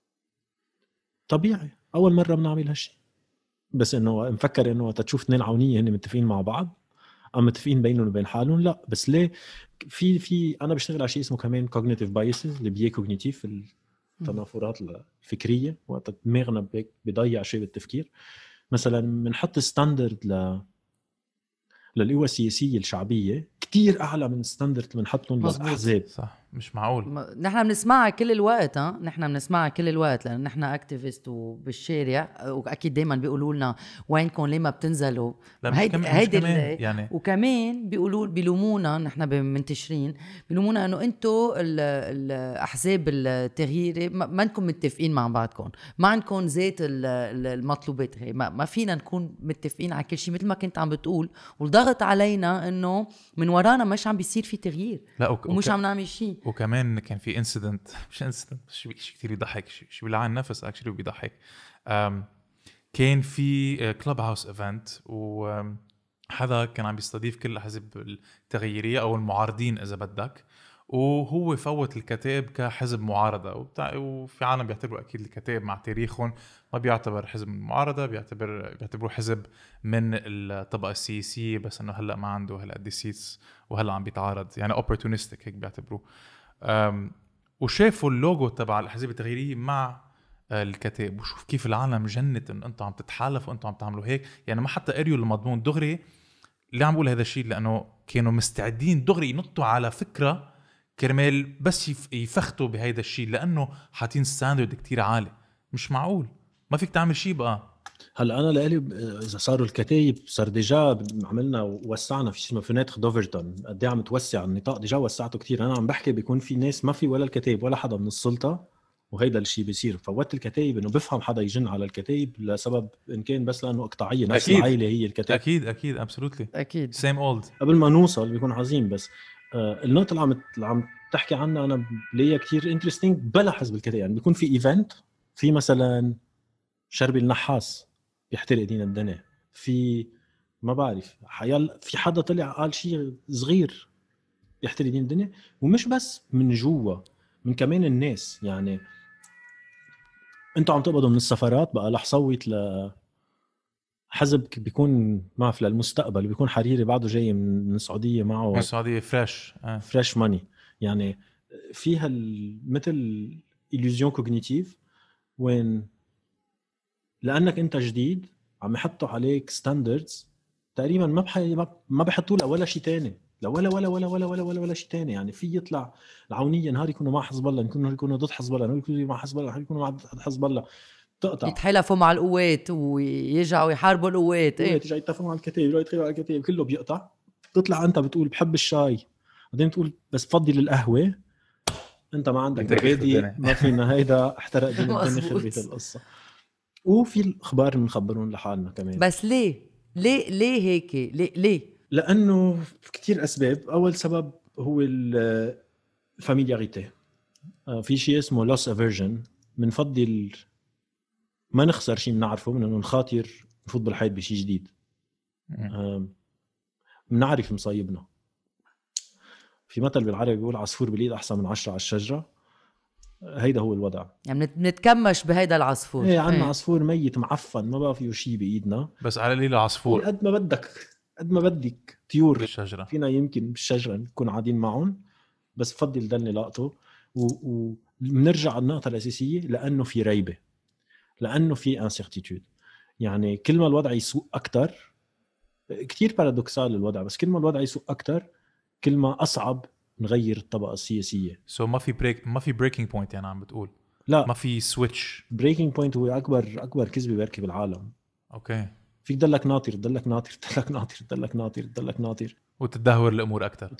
طبيعي اول مره بنعمل هالشيء، بس انه مفكر انه تشوف اثنين عونيه هن متفقين مع بعض أم متفقين بينهم وبين حالهم، لا. بس ليه في أنا بشتغل على شيء اسمه كمان cognitive biases، اللي بيه كوجنيتيف، التنافرات الفكرية. وقت دماغنا بيضيع شيء بالتفكير. مثلا بنحط ستاندرد للقوى السياسية الشعبية كتير أعلى من ستاندرد اللي بنحطهم للأحزاب. صح، مش معقول. نحن بنسمعها كل الوقت. نحن بنسمعها كل الوقت لأن نحن اكتيفيست وبالشارع، وأكيد دايما بيقولوا لنا وينكم ليه ما بتنزلوا. هيدي يعني. وكمان بيلومونا نحن بمنتشرين، بيلومونا أنه أنتوا الأحزاب التغييري ما نكون متفقين مع بعضكم، ما عندكم ذات المطلوبات. هي ما فينا نكون متفقين على كل شيء مثل ما كنت عم بتقول، والضغط علينا أنه من ورانا مش عم بيصير في تغيير. لا ومش عم نعمل شيء. وكمان كان في انسيدنت، مش انسيدنت، شيء كتير يضحك، شيء بيلعن نفس اكشلي وبيضحك. كان في كلوب هاوس ايفنت، وحدا كان عم بيستضيف كل الاحزاب التغييريه او المعارضين اذا بدك، وهو فوت الكتاب كحزب معارضة وفي عالم بيعتبروا أكيد الكتاب مع تاريخهم ما بيعتبر حزب من المعارضة، بيعتبروا حزب من الطبقة السياسية، بس أنه هلأ ما عنده هلأ سيتس وهلأ عم بيتعارض، يعني opportunistic هيك بيعتبروه. وشافوا اللوجو تبع الأحزاب التغييرية مع الكتاب، وشوف كيف العالم جنت إن أنتوا عم تتحالفوا وأنتوا عم تعملوا هيك. يعني ما حتى قريوا المضمون دغري. اللي عم بقول هذا الشيء لأنه كانوا مستعدين دغري ينطوا على فكرة كرمال بس يفختوا بهيدا الشيء، لأنه حاطين ستاندرد كتير عالي. مش معقول ما فيك تعمل شيء بقى. هلا أنا لقالي إذا صاروا الكتايب صار ديجا عملنا ووسعنا في اسمه فينات دوفرتون، قد عم توسع النطاق، ديجا وسعته كتير. أنا عم بحكي بيكون في ناس ما في ولا الكتايب ولا حدا من السلطة، وهيدا الشيء بيصير. فوت الكتايب إنه بفهم حدا يجن على الكتايب لسبب إن كان بس لأنه إقطاعية نفس أكيد. العائلة هي الكتايب. أكيد absolutely أكيد same old. قبل ما نوصل بيكون عظيم. بس النقطة اللي عم تحكي عنها أنا ليا كتير انترستينج بلا حزب الكتايب. يعني بيكون في إيفنت، في مثلا شربي النحاس بيحترق دين الدنيا، في ما بعرف في حدا طلع قال شيء صغير بيحترق دين الدنيا. ومش بس من جوا، من كمان الناس. يعني انتوا عم تقبضوا من السفارات، بقى رح صوت حزب بيكون معف للمستقبل، بيكون حريري بعده جاي من السعودية معه من السعودية فريش ماني. يعني فيها مثل إليوزيون كوجنيتيف، وين لأنك أنت جديد عم يحطوا عليك ستاندردز تقريبا ما بيحطوا له ولا شيء تاني، لا ولا ولا ولا ولا ولا ولا ولا شيء تاني. يعني في يطلع العونية نهار يكونوا مع حزب الله، يكونوا ضد حزب الله، نهار يكونوا مع حزب الله، نهار يكونوا مع حزب الله، تقطع يتحالفوا مع القوات ويرجعوا يحاربوا القوات. يرجعوا يتفقوا مع الكتائب، يرجعوا يدخلوا على الكتائب، كله بيقطع. تطلع انت بتقول بحب الشاي، بعدين تقول بس بفضل القهوه، انت ما عندك مبادئ، ما فينا، هيدا احترق دين الدنيا، خربت القصه. وفي الاخبار بنخبرون لحالنا كمان. بس ليه هيك؟ ليه؟ لانه كتير اسباب. اول سبب هو الفاميلياريتي. في شيء اسمه loss aversion، بنفضل ما نخسر شيء بنعرفه من انه نخاطر نفوت بالحيط بشيء جديد. بنعرف مصيبنا. في مثل بالعربي بيقول عصفور باليد احسن من 10 على الشجره. هيدا هو الوضع، يعني بنتكمش بهيدا العصفور. ايه عنا عصفور ميت معفن ما بقى فيه شيء بايدنا، بس على قليل عصفور قد ما بدك طيور بالشجره. فينا يمكن بالشجره نكون قاعدين معهم، بس بفضل ضلني لاقطه. وبنرجع على النقطه الاساسيه، لانه في ريبه، لانه في انسيرتيتود. يعني كل ما الوضع يسوء اكثر، كتير بارادوكسال الوضع، بس كل ما الوضع يسوء اكثر كل ما اصعب نغير الطبقه السياسيه. ما في بريكنج بوينت، يعني عم بتقول لا، ما في سويتش. بريكنج بوينت هو اكبر كذبه بركب العالم. اوكي، فيك ضلك ناطر ضلك ناطر ضلك ناطر ضلك ناطر ضلك ناطر، وتتدهور الامور اكثر.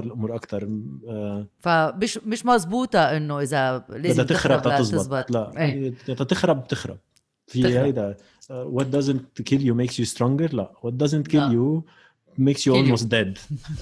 فمش مزبوطه انه اذا لازم بدها تخرب لا تزبط. لا، اذا تخرب في هيدا what doesn't kill you makes you stronger. لا، what doesn't kill you makes you almost dead.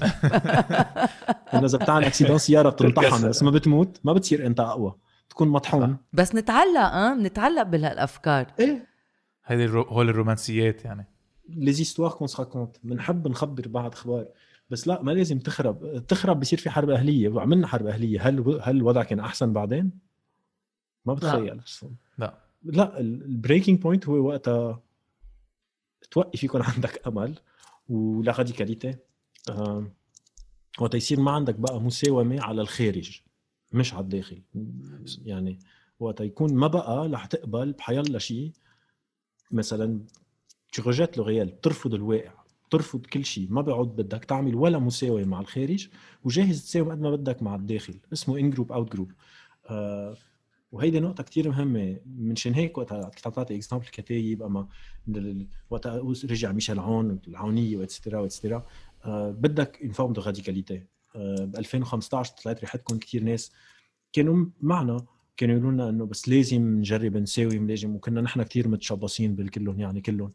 إذا بتعمل اكسيدون سيارة بتنطحن بس ما بتموت، ما بتصير انت اقوى، تكون مطحون. بس نتعلق بهالافكار. ايه، هيدي هول الرومانسيات، يعني les histoires qu'on se raconte. بنحب نخبر بعض اخبار، بس لا، ما لازم تخرب بصير في حرب اهليه. وعملنا حرب اهليه، هل الوضع كان احسن بعدين؟ ما بتخيل. لا البريكنج بوينت هو وقتها توقف يكون عندك امل ولا راديكاليتي. وقت يصير ما عندك بقى مساومه على الخارج مش على الداخل. يعني وقت يكون ما بقى رح تقبل بحيالله شيء، مثلا ترجت لو ريال، ترفض الواقع، ترفض كل شيء، ما بيعود بدك تعمل ولا مساومه مع الخارج، وجاهز تساوم قد ما بدك مع الداخل. اسمه ان جروب اوت جروب. وهيدي نقطة كتير مهمة. منشان هيك وقت تعطي اكزامبل كتايب، اما وقت رجع ميشيل عون العونية واتسترا بدك اون فورم دو راديكاليتي. ب 2015 طلعت ريحتكم كتير ناس كانوا معنا، كانوا يقولوا لنا انه بس لازم نجرب نساوم، لازم. وكنا نحن كتير متشبصين بالكلهم، يعني كلهم،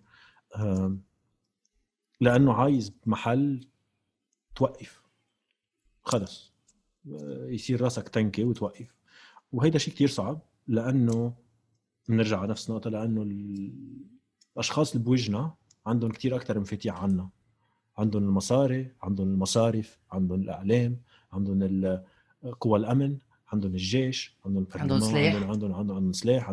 لانه عايز محل توقف خلص، يصير راسك تنكي وتوقف. وهيدا شيء كتير صعب، لأنه بنرجع على نفس النقطة، لأنه الأشخاص اللي بوجنا عندهم كتير أكتر انفتاح عنا. عندهم المصاري، عندهم المصارف، عندهم الإعلام، عندهم قوى الأمن، عندهم الجيش، عندهم البرلمان، عندهم سلاح،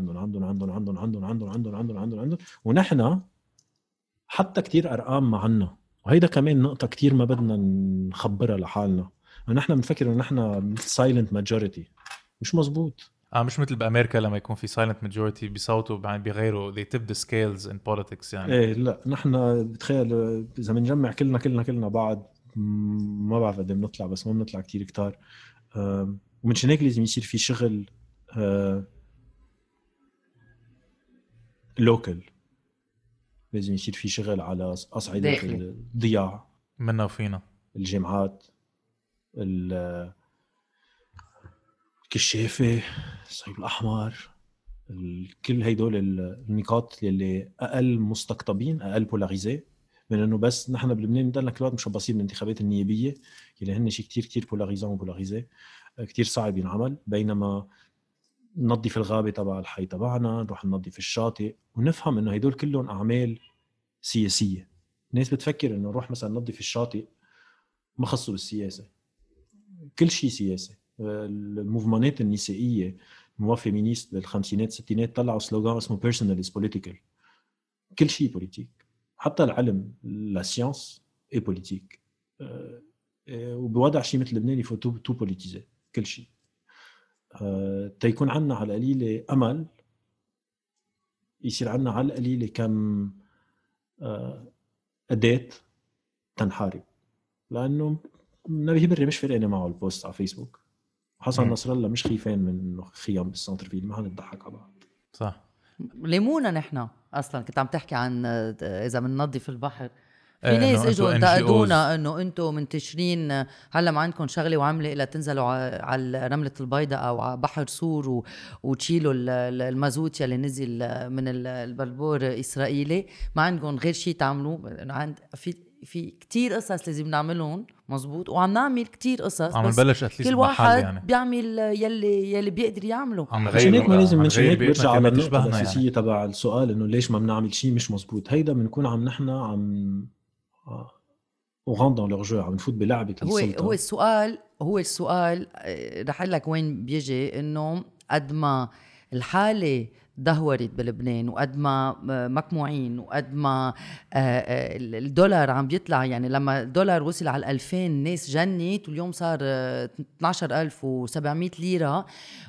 عندهم ونحن حتى كتير أرقام معنا. وهيدا كمان نقطة كتير ما بدنا نخبرها لحالنا. نحن بنفكر إنه نحن silent majority، مش مزبوط. مش مثل بأمريكا لما يكون في silent majority بيصوتوا، يعني بيغيروا they tip the scales in politics. يعني ايه، لا نحن بتخيل اذا بنجمع كلنا بعض ما بعرف قد بنطلع، بس ما بنطلع كتير. ومنشان هيك لازم يصير في شغل لوكال، لازم يصير في شغل على أصعدة الضياع منا وفينا، الجامعات، الكشافة، الصليب الأحمر، كل هيدول النقاط اللي أقل مستقطبين، أقل بولاريزي من أنه بس نحن بلبنان بدنا كل وقت مشبصين بالانتخابات النيابية اللي هن شيء كتير بولاريزان وبولاريزي كتير صعب ينعمل. بينما ننظف الغابة تبع الحي تبعنا، نروح ننظف الشاطئ، ونفهم أنه هيدول كلهم أعمال سياسية. الناس بتفكر أنه نروح مثلا ننظف الشاطئ ما خصوا بالسياسة، كل شيء سياسي. الموفمانات النسائية فيمينيست بالخمسينات الستينات طلعوا سلوغان اسمه personal is political. كل شيء بوليتيك، حتى العلم السيانس اي بوليتيك. وبوضع شيء مثل لبنان يفوت تو بوليتيزي كل شيء. تيكون عنا على القليلة أمل، يصير عنا على القليلة كم أداة تنحارب. لأنه نبي بري مش فرقني معه البوست على فيسبوك، حسن نصر الله مش خيفان من خيام بالسنتر فيل، ما هنضحك على بعض. صح. ليمونا نحن اصلا كنت عم تحكي عن اذا بننظف البحر، في ناس اجوا انتقدونا انه انتم منتشرين هلا ما عندكم شغله وعمله الا تنزلوا على رمله البيضاء او على بحر سور وتشيلوا المازوت اللي نزل من البلبور اسرائيلي، ما عندكم غير شيء تعملوا. عند في كتير قصص لازم نعملهم مزبوط، وعم نعمل كتير قصص، عم نبلش كل واحد يعني بيعمل يلي بيقدر يعمله. عشان هيك ما لازم من هيك برجع على النقطة الأساسية تبع السؤال إنه ليش ما بنعمل شيء مش مزبوط. هيدا بنكون عم وغان دون لور جو، عم نفوت بلعبة السلطة. هو السؤال رح أقول لك وين بيجي، إنه قد ما الحالة دهورت بلبنان وقد ما مكموعين وقد ما الدولار عم بيطلع، يعني لما الدولار وصل على 2000 الناس جنت، واليوم صار 12700 ليرة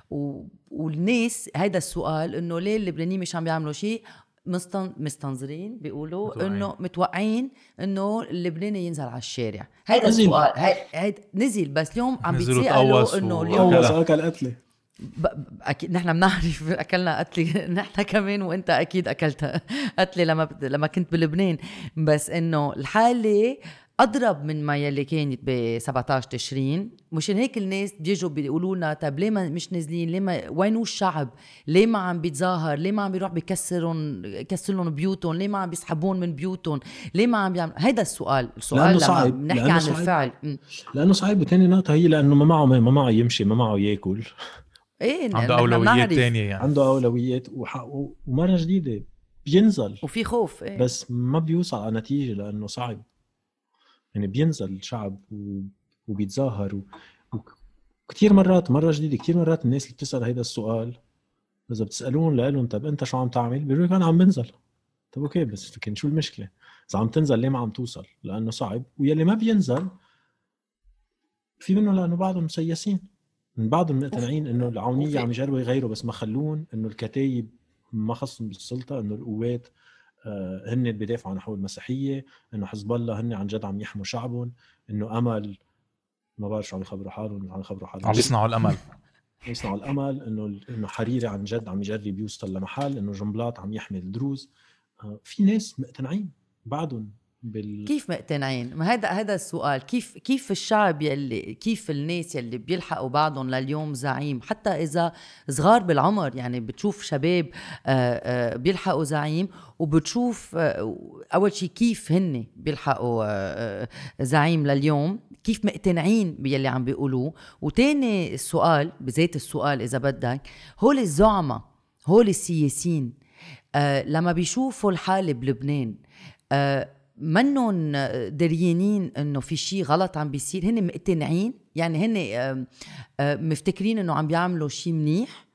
والناس هيدا السؤال إنه ليه اللبنانيين مش عم بيعملوا شيء؟ مستنظرين بيقولوا إنه متوقعين إنه اللبناني ينزل على الشارع. هيدا السؤال هيدا نزل، بس اليوم عم بيتسألوا إنه اليوم أكل قتلة. اكيد نحن بنعرف اكلنا قتله نحن كمان، وانت اكيد اكلت قتله لما كنت بلبنان، بس انه الحاله اضرب من ما يلي كانت ب 17 تشرين. مشان هيك الناس بيجوا بيقولوا لنا طب ليه ما مش نازلين، ليه ما وينو الشعب، ليه ما عم بيتظاهر، ليه ما عم بيروح بيكسرون بيوتهم، ليه ما عم بيسحبون من بيوتهم، ليه ما عم بيعمل. هيدا السؤال لما صعب. نحكي عن الفعل لانه صعب. وثاني نقطه هي لانه ما معه يمشي، ما معه ياكل. ايه عنده اولويات تانية، يعني عنده اولويات ومره جديده بينزل وفي خوف. إيه؟ بس ما بيوصل على نتيجه لانه صعب. يعني بينزل الشعب وبيتظاهر وكتير مرات مرة جديدة كتير مرات الناس اللي بتسأل هيدا السؤال إذا بتسألون لهم طب أنت شو عم تعمل، بيقولوا لك أنا عم بنزل. طب أوكي، بس لكن شو المشكلة إذا عم تنزل ليه ما عم توصل؟ لأنه صعب. ويلي ما بينزل في منه لأنه بعضهم مسيسين، من بعضهم مقتنعين إنه العونية عم يجربوا يغيروا بس ما خلون، إنه الكتايب ما خصهم بالسلطة، إنه القوات هن بيدافعوا عن حقوق المسيحية، إنه حزب الله هن عن جد عم يحموا شعبهم، إنه أمل ما بعرف شو عم يخبروا حالهم، عم يصنعوا الأمل يصنعوا الأمل، إنه حريري عن جد عم يجرب يوصل لمحل، إنه جنبلاط عم يحمي الدروز. في ناس مقتنعين بعدهم كيف مقتنعين؟ ما هذا السؤال. كيف الشعب كيف الناس يلي بيلحقوا بعضهم لليوم زعيم، حتى إذا صغار بالعمر، يعني بتشوف شباب بيلحقوا زعيم، وبتشوف أول شيء كيف هن بيلحقوا زعيم لليوم، كيف مقتنعين باللي عم بيقولوه. وتاني السؤال بذات السؤال إذا بدك، هول الزعماء هول السياسيين لما بيشوفوا الحالة بلبنان منن دريانين انه في شيء غلط عم بيصير؟ هن مقتنعين؟ يعني هن مفتكرين انه عم بيعملوا شيء منيح؟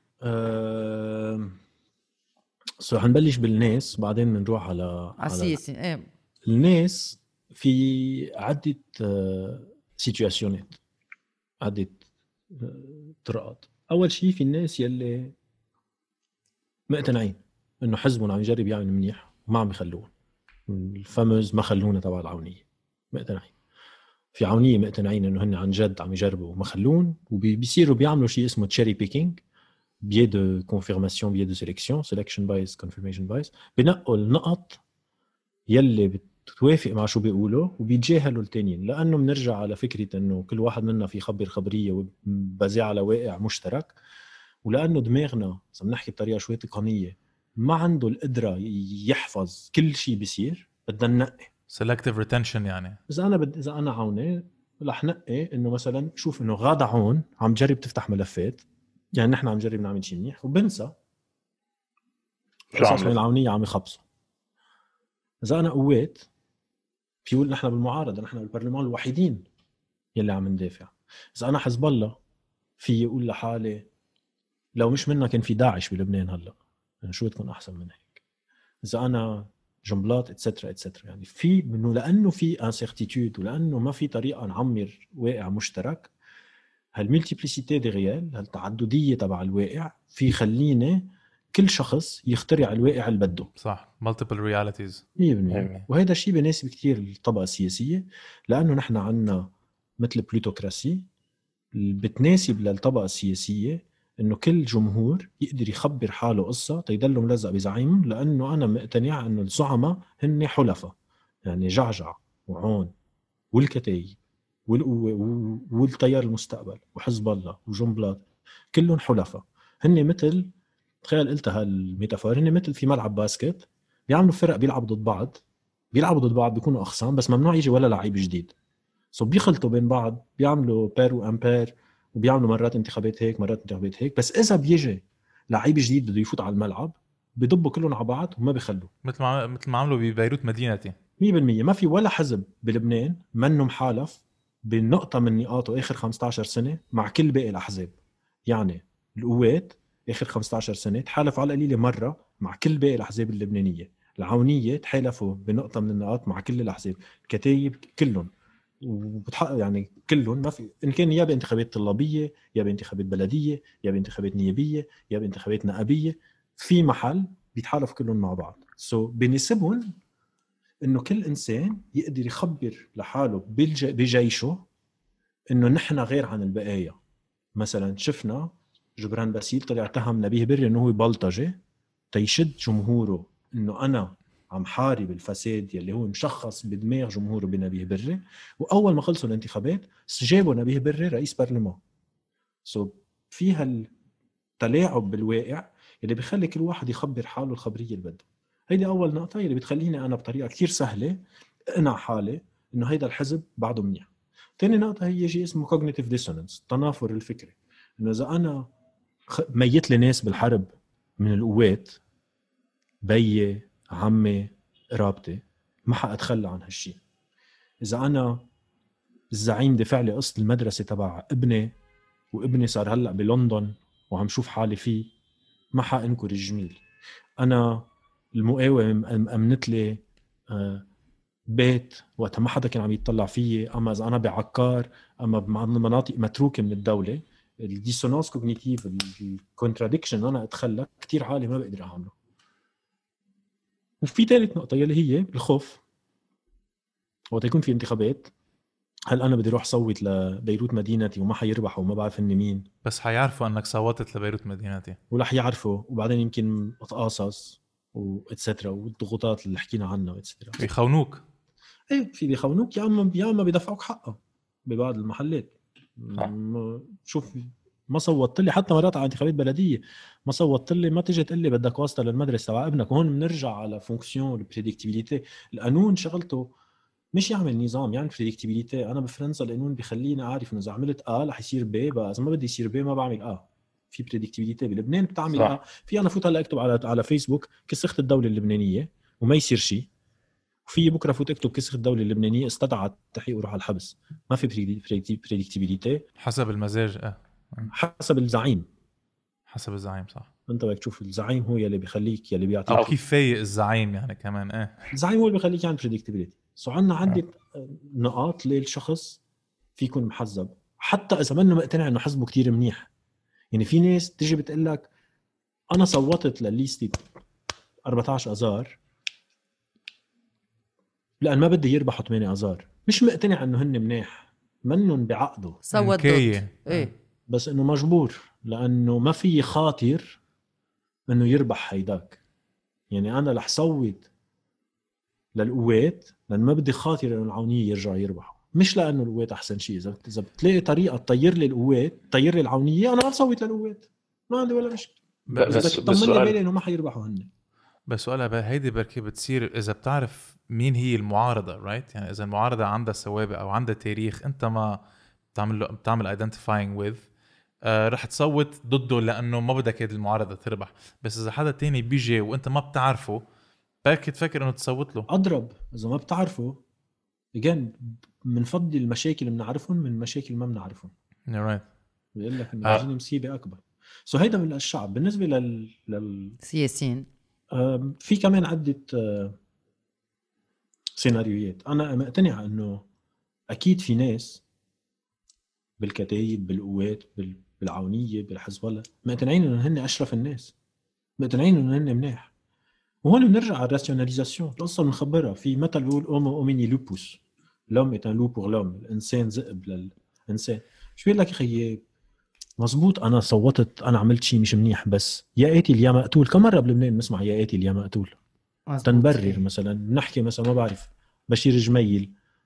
هنبلش بالناس بعدين بنروح على السياسي. ايه الناس في عدة سيتواسيونات، عدة طرقات. اول شيء في الناس يلي مقتنعين انه حزبهم عم يجرب يعمل منيح وما عم يخلوه، الفاموز ما خلونا تبع العونية، مقتنعين. في عونية مقتنعين انه هن عن جد عم يجربوا وما خلون، وبيصيروا بيعملوا شيء اسمه تشيري بيكينج، بيد دو كونفيرماسيون بيد دو سيلكسيون، سيلكشن بايس كونفيرميشن بايس، بنقوا النقط يلي بتوافق مع شو بيقولوا وبيتجاهلوا التانيين. لانه بنرجع على فكرة انه كل واحد منا في خبر خبرية وبزي على واقع مشترك، ولانه دماغنا اذا بنحكي بطريقة شوي تقنية ما عنده القدرة يحفظ كل شيء بيصير، بدنا ننقي selective retention. يعني إذا أنا عوني رح نقي إنه مثلا شوف إنه غادة عون عم جرب تفتح ملفات، يعني نحن عم جرب نعمل شيء منيح، وبنسى أساس من العونية عم يخبصوا. إذا أنا قوات بيقول نحن بالمعارضة، نحن بالبرلمان الوحيدين يلي عم ندافع. إذا أنا حزب الله في يقول لحالي لو مش منا كان في داعش بلبنان هلأ، يعني شو بتكون أحسن من هيك. إذا أنا جنبلاط اتسترا يعني في منه، لأنه في انسيرتيتود ولأنه ما في طريقة نعمر واقع مشترك، هالملتيبليسيتي دي ريال، هالتعددية تبع الواقع في خلينا كل شخص يخترع الواقع اللي بده. صح، multiple realities 100%. وهذا الشيء بيناسب كتير الطبقة السياسية، لأنه نحن عنا مثل بلوتوكراسي بتناسب للطبقة السياسية إنه كل جمهور يقدر يخبر حاله قصة تيدله ملزق بزعيم، لأنه أنا مقتنع إنه الزعماء هن حلفاء، يعني جعجع وعون والكتايب والتيار المستقبل وحزب الله وجنبلاط كلهم حلفاء. هن مثل، تخيل قلتها الميتافور، هن مثل في ملعب باسكت بيعملوا فرق بيلعبوا ضد بعض بيكونوا أخصام، بس ممنوع يجي ولا لعيب جديد. بيخلطوا بين بعض، بيعملوا بير وامبير، وبيعملوا مرات انتخابات هيك مرات انتخابات هيك. بس إذا بيجي لعيب جديد بده يفوت على الملعب بيضبوا كلهم على بعض وما بيخلوا. مثل ما عملوا ببيروت مدينتي 100%. ما في ولا حزب بلبنان منه محالف بالنقطة من نقاطه آخر 15 سنة مع كل باقي الأحزاب. يعني القوات آخر 15 سنة تحالف على القليلة مرة مع كل باقي الأحزاب اللبنانية. العونية تحالفوا بنقطة من النقاط مع كل الأحزاب. الكتايب كلهم، وبتحقق يعني كلهم. ما في إن كان يا بانتخابات طلابية يا بانتخابات بلدية يا بانتخابات نيابية يا بانتخابات نقابية، في محل بيتحالفوا كلهم مع بعض. بنسبهم إنه كل إنسان يقدر يخبر لحاله بجيشه إنه نحن غير عن البقايا. مثلا شفنا جبران باسيل طلع اتهم نبيه بري إنه هو بلطجي تيشد جمهوره إنه أنا عم حارب الفساد يلي هو مشخص بدماغ جمهوره بنبيه بري. وأول ما خلصوا الانتخابات جابوا نبيه بري رئيس برلمان. فيها التلاعب بالواقع اللي بيخلي كل واحد يخبر حاله الخبرية اللي بده. هيدي أول نقطة اللي بتخليني أنا بطريقة كتير سهلة أقنع حالي إنه هيدا الحزب بعده منيح. تاني نقطة هي شيء اسمه cognitive dissonance، التنافر الفكري. إنه إذا أنا ميت لي ناس بالحرب من القوات، بيي عمي قرابتي، ما حأتخلى عن هالشي. إذا أنا الزعيم دفع لي قسط المدرسة تبع ابني وابني صار هلأ بلندن وعم شوف حالي فيه، ما حأنكر الجميل. أنا المقاوم أمنت لي بيت وقت ما حدا كان عم يتطلع فيه، أما إذا أنا بعكار أما بمناطق متروكة من الدولة، الديسونانس كوغنيتيف، الكونتراديكشن أنا أتخلى كتير عالي ما بقدر أعمله. وفي ثالث نقطة يلي هي الخوف. وقت يكون في انتخابات، هل أنا بدي أروح صوت لبيروت مدينتي وما حيربحوا وما بعرف إني مين، بس حيعرفوا أنك صوتت لبيروت مدينتي ورح يعرفوا، وبعدين يمكن أتقاصص وإتسترا والضغوطات اللي حكينا عنها وإتسترا بيخونوك. إيه، في بيخونوك يا أما بيدفعوك حقه ببعض المحلات. شوف، ما صوتت لي حتى مرات على انتخابات بلديه، ما صوتت لي، ما تيجي تقول لي بدك واسطه للمدرسه تبع ابنك. وهون بنرجع على فونكسيون البريديكتيبيليتي. القانون شغلته مش يعمل نظام، يعني بريديكتيبيليتي. انا بفرنسا القانون بيخليني اعرف انه اذا عملت رح يصير بي، بقى اذا ما بدي يصير بي ما بعمل في بريديكتيبيليتي. بلبنان بتعمل في انا فوت هلا اكتب على فيسبوك كسخت الدوله اللبنانيه وما يصير شيء، وفي بكره فوت اكتب كسخت الدوله اللبنانيه استدعت تحقيق وروح على الحبس. ما في بريديكتيبيليتي حسب المزاج. حسب الزعيم. صح. انت بدك تشوف الزعيم هو يلي بيخليك، يلي بيعطيك، او كيف فايق الزعيم يعني كمان. الزعيم هو اللي بيخليك يعني بريديكتيبيليتي. عندنا عدة نقاط للشخص في يكون محزب حتى اذا منه مقتنع انه حزبه كتير منيح. يعني في ناس تيجي بتقول لك انا صوتت للليستي 14 اذار لان ما بدي يربحوا 8 اذار، مش مقتنع انه هن منيح، منهم بعقده صوت ضد بس انه مجبور لانه ما في خاطر انه يربح هيداك. يعني انا رح صوت للقوات لان ما بدي خاطر انه العونيه يرجعوا يربحوا، مش لانه القوات احسن شيء. اذا بتلاقي طريقه تطير لي القوات، تطير لي العونيه، انا ما بصوت للقوات، ما عندي ولا مشكله. بس طمني بالي انه ما حيربحوا هن. بس سؤالها هيدي بركي بتصير اذا بتعرف مين هي المعارضه، رايت؟ يعني اذا المعارضه عندها سوابق او عندها تاريخ انت ما بتعمل ايدنتيفاينج وذ، رح تصوت ضده لانه ما بدك هيدي المعارضه تربح. بس اذا حدا تاني بيجي وانت ما بتعرفه بركي تفكر انه تصوت له. اضرب اذا ما بتعرفه again بنفضل المشاكل اللي بنعرفهم من المشاكل ما بنعرفهم. رايت. بيقول لك انه بيجيني مصيبه اكبر. هيدا من الشعب. بالنسبه سياسيين في كمان عدة سيناريوهات. أنا مقتنع أنه أكيد في ناس بالكتايب بالقوات بالعونية بالحزب الله مقتنعين أنه هن أشرف الناس، مقتنعين أنه هن مناح. وهون بنرجع على الراسيوناليزاسيون. القصة بنخبرها في مثل بيقول أومو أوميني لوبوس، لوم إتان لو بور لوم، الإنسان ذئب للإنسان. شو بيقول لك يا خيي؟ مزبوط، أنا صوتت، أنا عملت شيء مش منيح، بس يا قاتل يا مقتول. كم مرة بلبنان نسمع يا قاتل يا مقتول؟ تنبرر مثلا نحكي مثلا ما بعرف بشير جميل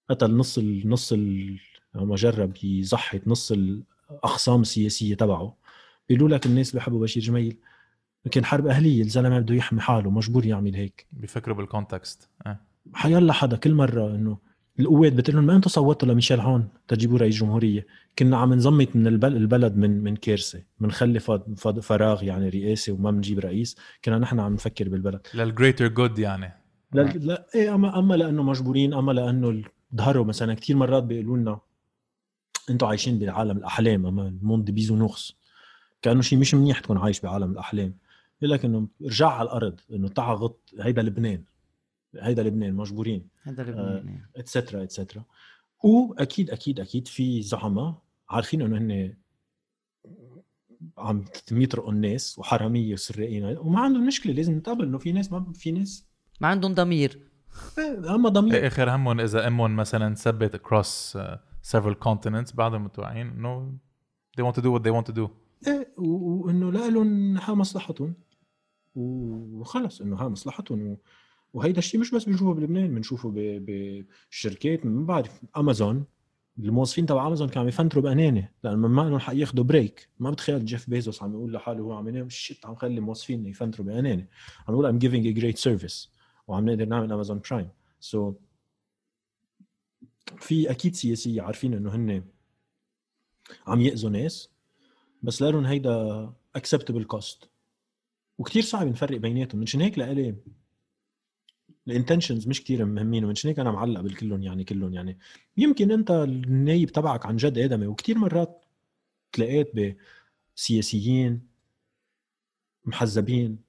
قتل نص ما جرب يضحي نص الأخصام السياسية تبعه. بيقولوا لك الناس بيحبوا بشير جميل، لكن حرب أهلية، الزلمة بده يحمي حاله مجبور يعمل هيك. بيفكروا بالكونتكست. حيلا حدا كل مرة إنه القوات بتقول ما أنتوا صوتوا لميشيل عون تجيبوا رئيس جمهورية، كنا عم نزمت من البلد من كارثة، منخلي فراغ يعني رئاسي وما بنجيب رئيس، كنا نحن عم نفكر بالبلد للجريتر جود يعني. لا إيه، أما لأنه مجبورين، أما لأنه ظهروا مثلا كتير مرات بيقولوا لنا أنتوا عايشين بعالم الأحلام، أما الموند بيزونوخس، كأنه شيء مش منيح تكون عايش بعالم الأحلام. يقول لك إنه ارجع على الأرض، إنه تعا غط، هيدا لبنان مجبورين، هذا لبنان اتسترا اتسترا. واكيد في زعماء عارفين انه هن عم يطرقوا الناس وحراميه وسرقين وما عندهم مشكله، لازم نتقبل انه في ناس ما عندهم ضمير. اما ضمير اخر همهم اذا امهم مثلا ثبت across several continents بعدهم متوقعين انه they want to do what they want to do. وانه لا لهم ها مصلحتهم وخلص، انه ها مصلحتهم. وهيدا الشيء مش بس بنشوفه بلبنان، بنشوفه بالشركات. ما بعرف امازون، الموظفين تبع امازون كانوا يفنتروا بانانه لانه ما لهم حق ياخذوا بريك. ما بتخيل جيف بيزوس عم يقول لحاله هو عم ينام شيت، عم خلي الموظفين يفنتروا بانانه، عم يقول I'm giving a great service وعم نقدر نعمل امازون برايم. سو في اكيد سياسيه عارفين انه هن عم يأذوا ناس، بس لهم هيدا acceptable cost وكتير صعب نفرق بيناتهم. منشان هيك لإلي الانتنشنز مش كتير مهمين، ومنشان هيك انا معلق بالكلهم. يعني كلهم يعني يمكن انت النايب تبعك عن جد ادمي، وكتير مرات تلاقيت بسياسيين محزبين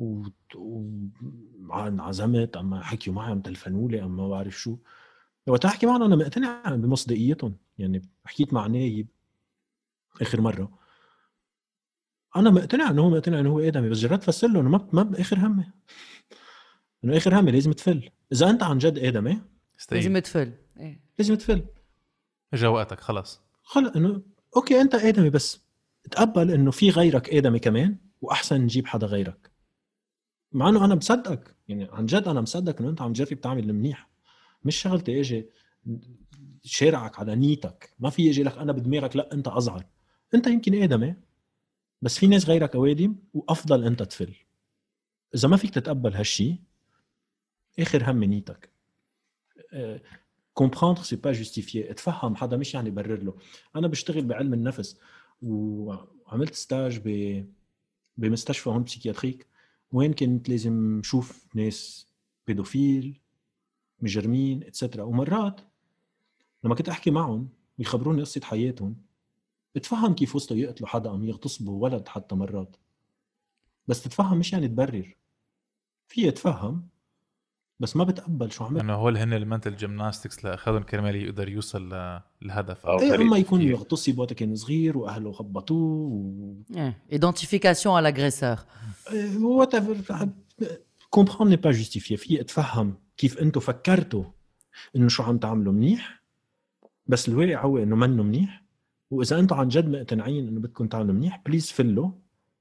وعزمت اما حكيوا معي عم تلفنوا لي اما ما بعرف شو. وقت احكي معهم انا مقتنع بمصداقيتهم. يعني حكيت مع نايب اخر مره انا مقتنع انه هو ادمي، بس جربت افسر له انه ما باخر همي، انه اخر همي لازم تفل. اذا انت عن جد ادمي لازم تفل. لازم تفل. اجا وقتك خلص انه اوكي انت ادمي، بس تقبل انه في غيرك ادمي كمان، واحسن نجيب حدا غيرك. مع انه انا مصدقك، يعني عن جد انا مصدق انه انت عم تجرب تعمل المنيح، مش شغلتي اجي شارعك على نيتك. ما في يجي لك انا بدماغك لا انت اصغر، انت يمكن ادمي بس في ناس غيرك اوادم وافضل انت تفل. اذا ما فيك تتقبل هالشي اخر هم نيتك. comprendre c'est pas justifier. اتفهم حدا مش يعني برر له. انا بشتغل بعلم النفس وعملت ستاج بمستشفى هون بسيكياتريك، وين كنت لازم شوف ناس بيدوفيل مجرمين اتسترا. ومرات لما كنت احكي معهم ويخبروني قصة حياتهم بتفهم كيف وصلوا يقتلوا حدا أم يغتصبوا ولد حتى مرات. بس تتفهم مش يعني تبرر، فيه تفهم بس ما بتقبل شو عمل. انه هول هن المنتل جيمناستكس لاخذهم كرمال يقدر يوصل للهدف أو ايه، طريقة اما يكون تفكير. يغتصب وقت كان صغير واهله خبطوه identification à l'agresseur. whatever. comprendre n'est pas justifié. فيه اتفهم كيف انتوا فكرتوا انه شو عم تعملوا منيح، بس الواقع هو انه منه منيح. واذا انتوا عن جد مقتنعين انه بدكم تعملوا منيح بليز فلوا،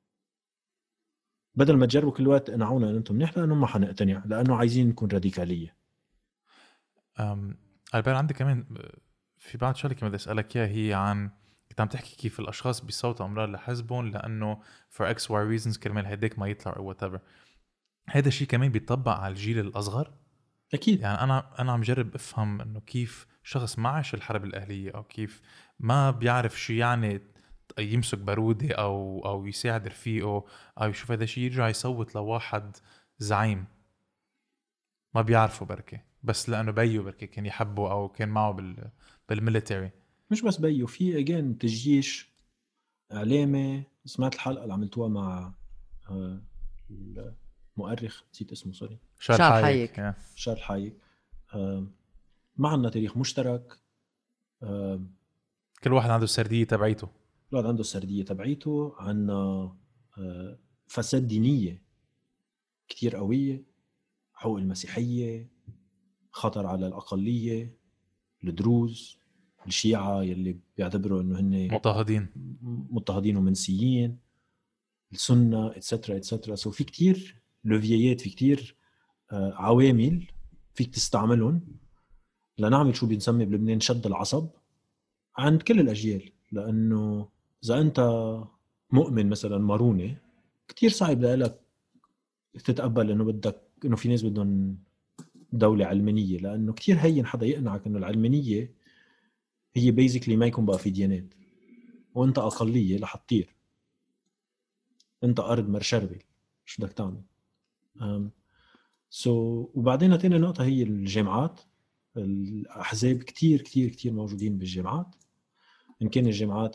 بدل ما تجربوا كل وقت تقنعونا ان انتم منيح، لانه ما حنقتنع، لانه عايزين نكون راديكاليه. البير عندي كمان في بعض شغله كمان بدي اسالك اياها، هي عن كنت عم تحكي كيف الاشخاص بيصوتوا امرار لحزبهم لانه for x y reasons كرمال هيديك ما يطلع او whatever. هذا الشيء كمان بيطبق على الجيل الاصغر اكيد. يعني انا عم جرب افهم انه كيف شخص ما عاش الحرب الاهليه او كيف ما بيعرف شو يعني يمسك بارودة او يساعد رفيقه او يشوف هذا الشيء يرجع يصوت لواحد زعيم ما بيعرفه بركي بس لانه بيو بركي كان يحبه او كان معه بالميليتري. مش بس بيو، في اجين تجيش اعلامي. سمعت الحلقه اللي عملتوها مع المؤرخ نسيت اسمه سوري، شارل حايك. شارل حايك. ما عندنا تاريخ مشترك، كل واحد عنده السرديه تبعيته. كل واحد عنده السرديه تبعيته. عندنا فساد دينيه كتير قويه، حقوق المسيحيه، خطر على الاقليه، الدروز، الشيعة يلي بيعتبروا انه هن مضطهدين ومنسيين، السنة اتسترا اتسترا. سو في كتير لوفيات، في كتير عوامل فيك تستعملهم لنعمل شو بنسمي بلبنان شد العصب عند كل الأجيال. لأنه إذا أنت مؤمن مثلا ماروني كتير صعب لك تتقبل إنه في ناس بدهم دولة علمانية، لأنه كتير هين حدا يقنعك إنه العلمانية هي بيزيكلي ما يكون بقى في ديانات، وأنت أقلية رح تطير، أنت أرض مرشربل، شو بدك تعمل؟ وبعدين تاني نقطة هي الجامعات. الأحزاب كتير كتير كتير موجودين بالجامعات، إن كان الجامعات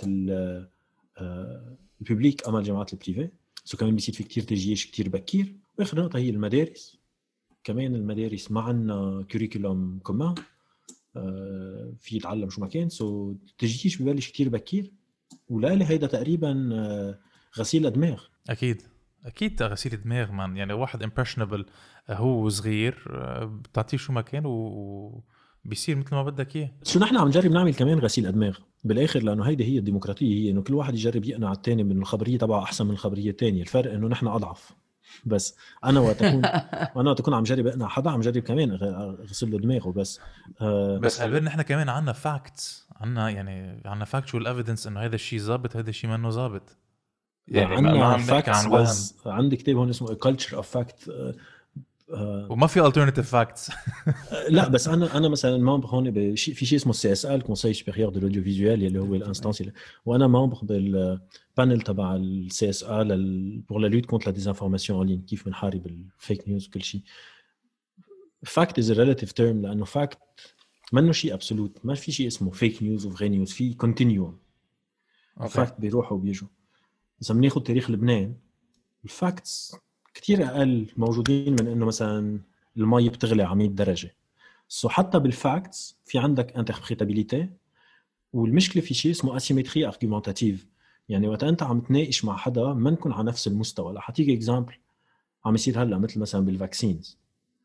الببليك أما الجامعات البريفي. كمان بيصير في كتير تجيش كتير بكير. وآخر نقطة هي المدارس. كمان المدارس ما عنا كوريكولوم كمان في يتعلم شو ما كان، تجيش ببلش كتير بكير. ولالي هيدا تقريبا غسيل دماغ. اكيد غسيل دماغ مان. يعني واحد امبرشنبل هو صغير بتعطيه شو ما كان وبيصير مثل ما بدك اياه. شو نحن عم نجرب نعمل كمان غسيل دماغ بالاخر، لانه هيدي هي الديمقراطيه، هي انه كل واحد يجرب يقنع الثاني من الخبريه تبعه احسن من الخبريه الثانيه. الفرق انه نحن اضعف. بس انا وقت اكون عم جرب اقنع حدا عم جرب كمان غسل له دماغه. بس هل نحن كمان عنا فاكتس، عنا فاكتشوال ايفيدنس انه هذا الشيء ظابط هذا الشيء منه ظابط. يعني ما عم نحكي عن وهم. عندي كتاب هون اسمه Culture of Fact وما في alternative facts. لا بس انا مثلا ممبر هون في شيء اسمه CSA Conseil Supérieur de l'Audiovisuel اللي هو الانستانس، وانا ممبر بالبانل تبع CSA pour la lutte contre la désinformation en ligne، كيف بنحارب الفيك نيوز وكل شيء. fact is a relative term، لانه fact منه شيء ابسولوت، ما في شيء اسمه فيك نيوز وغير نيوز، في كونتينيوم. الفاكت بيروحوا وبيجوا. إذا بناخد تاريخ لبنان الفاكتس كتير أقل موجودين من إنه مثلا المي بتغلي على 100 درجة. حتى بالفاكتس في عندك انتربريتابيليتي، والمشكلة في شيء اسمه asymmétrie argumentative. يعني وقت أنت عم تناقش مع حدا ما نكون على نفس المستوى. رح أعطيك إكزامبل عم يصير هلا مثل مثلا بالفاكسينز.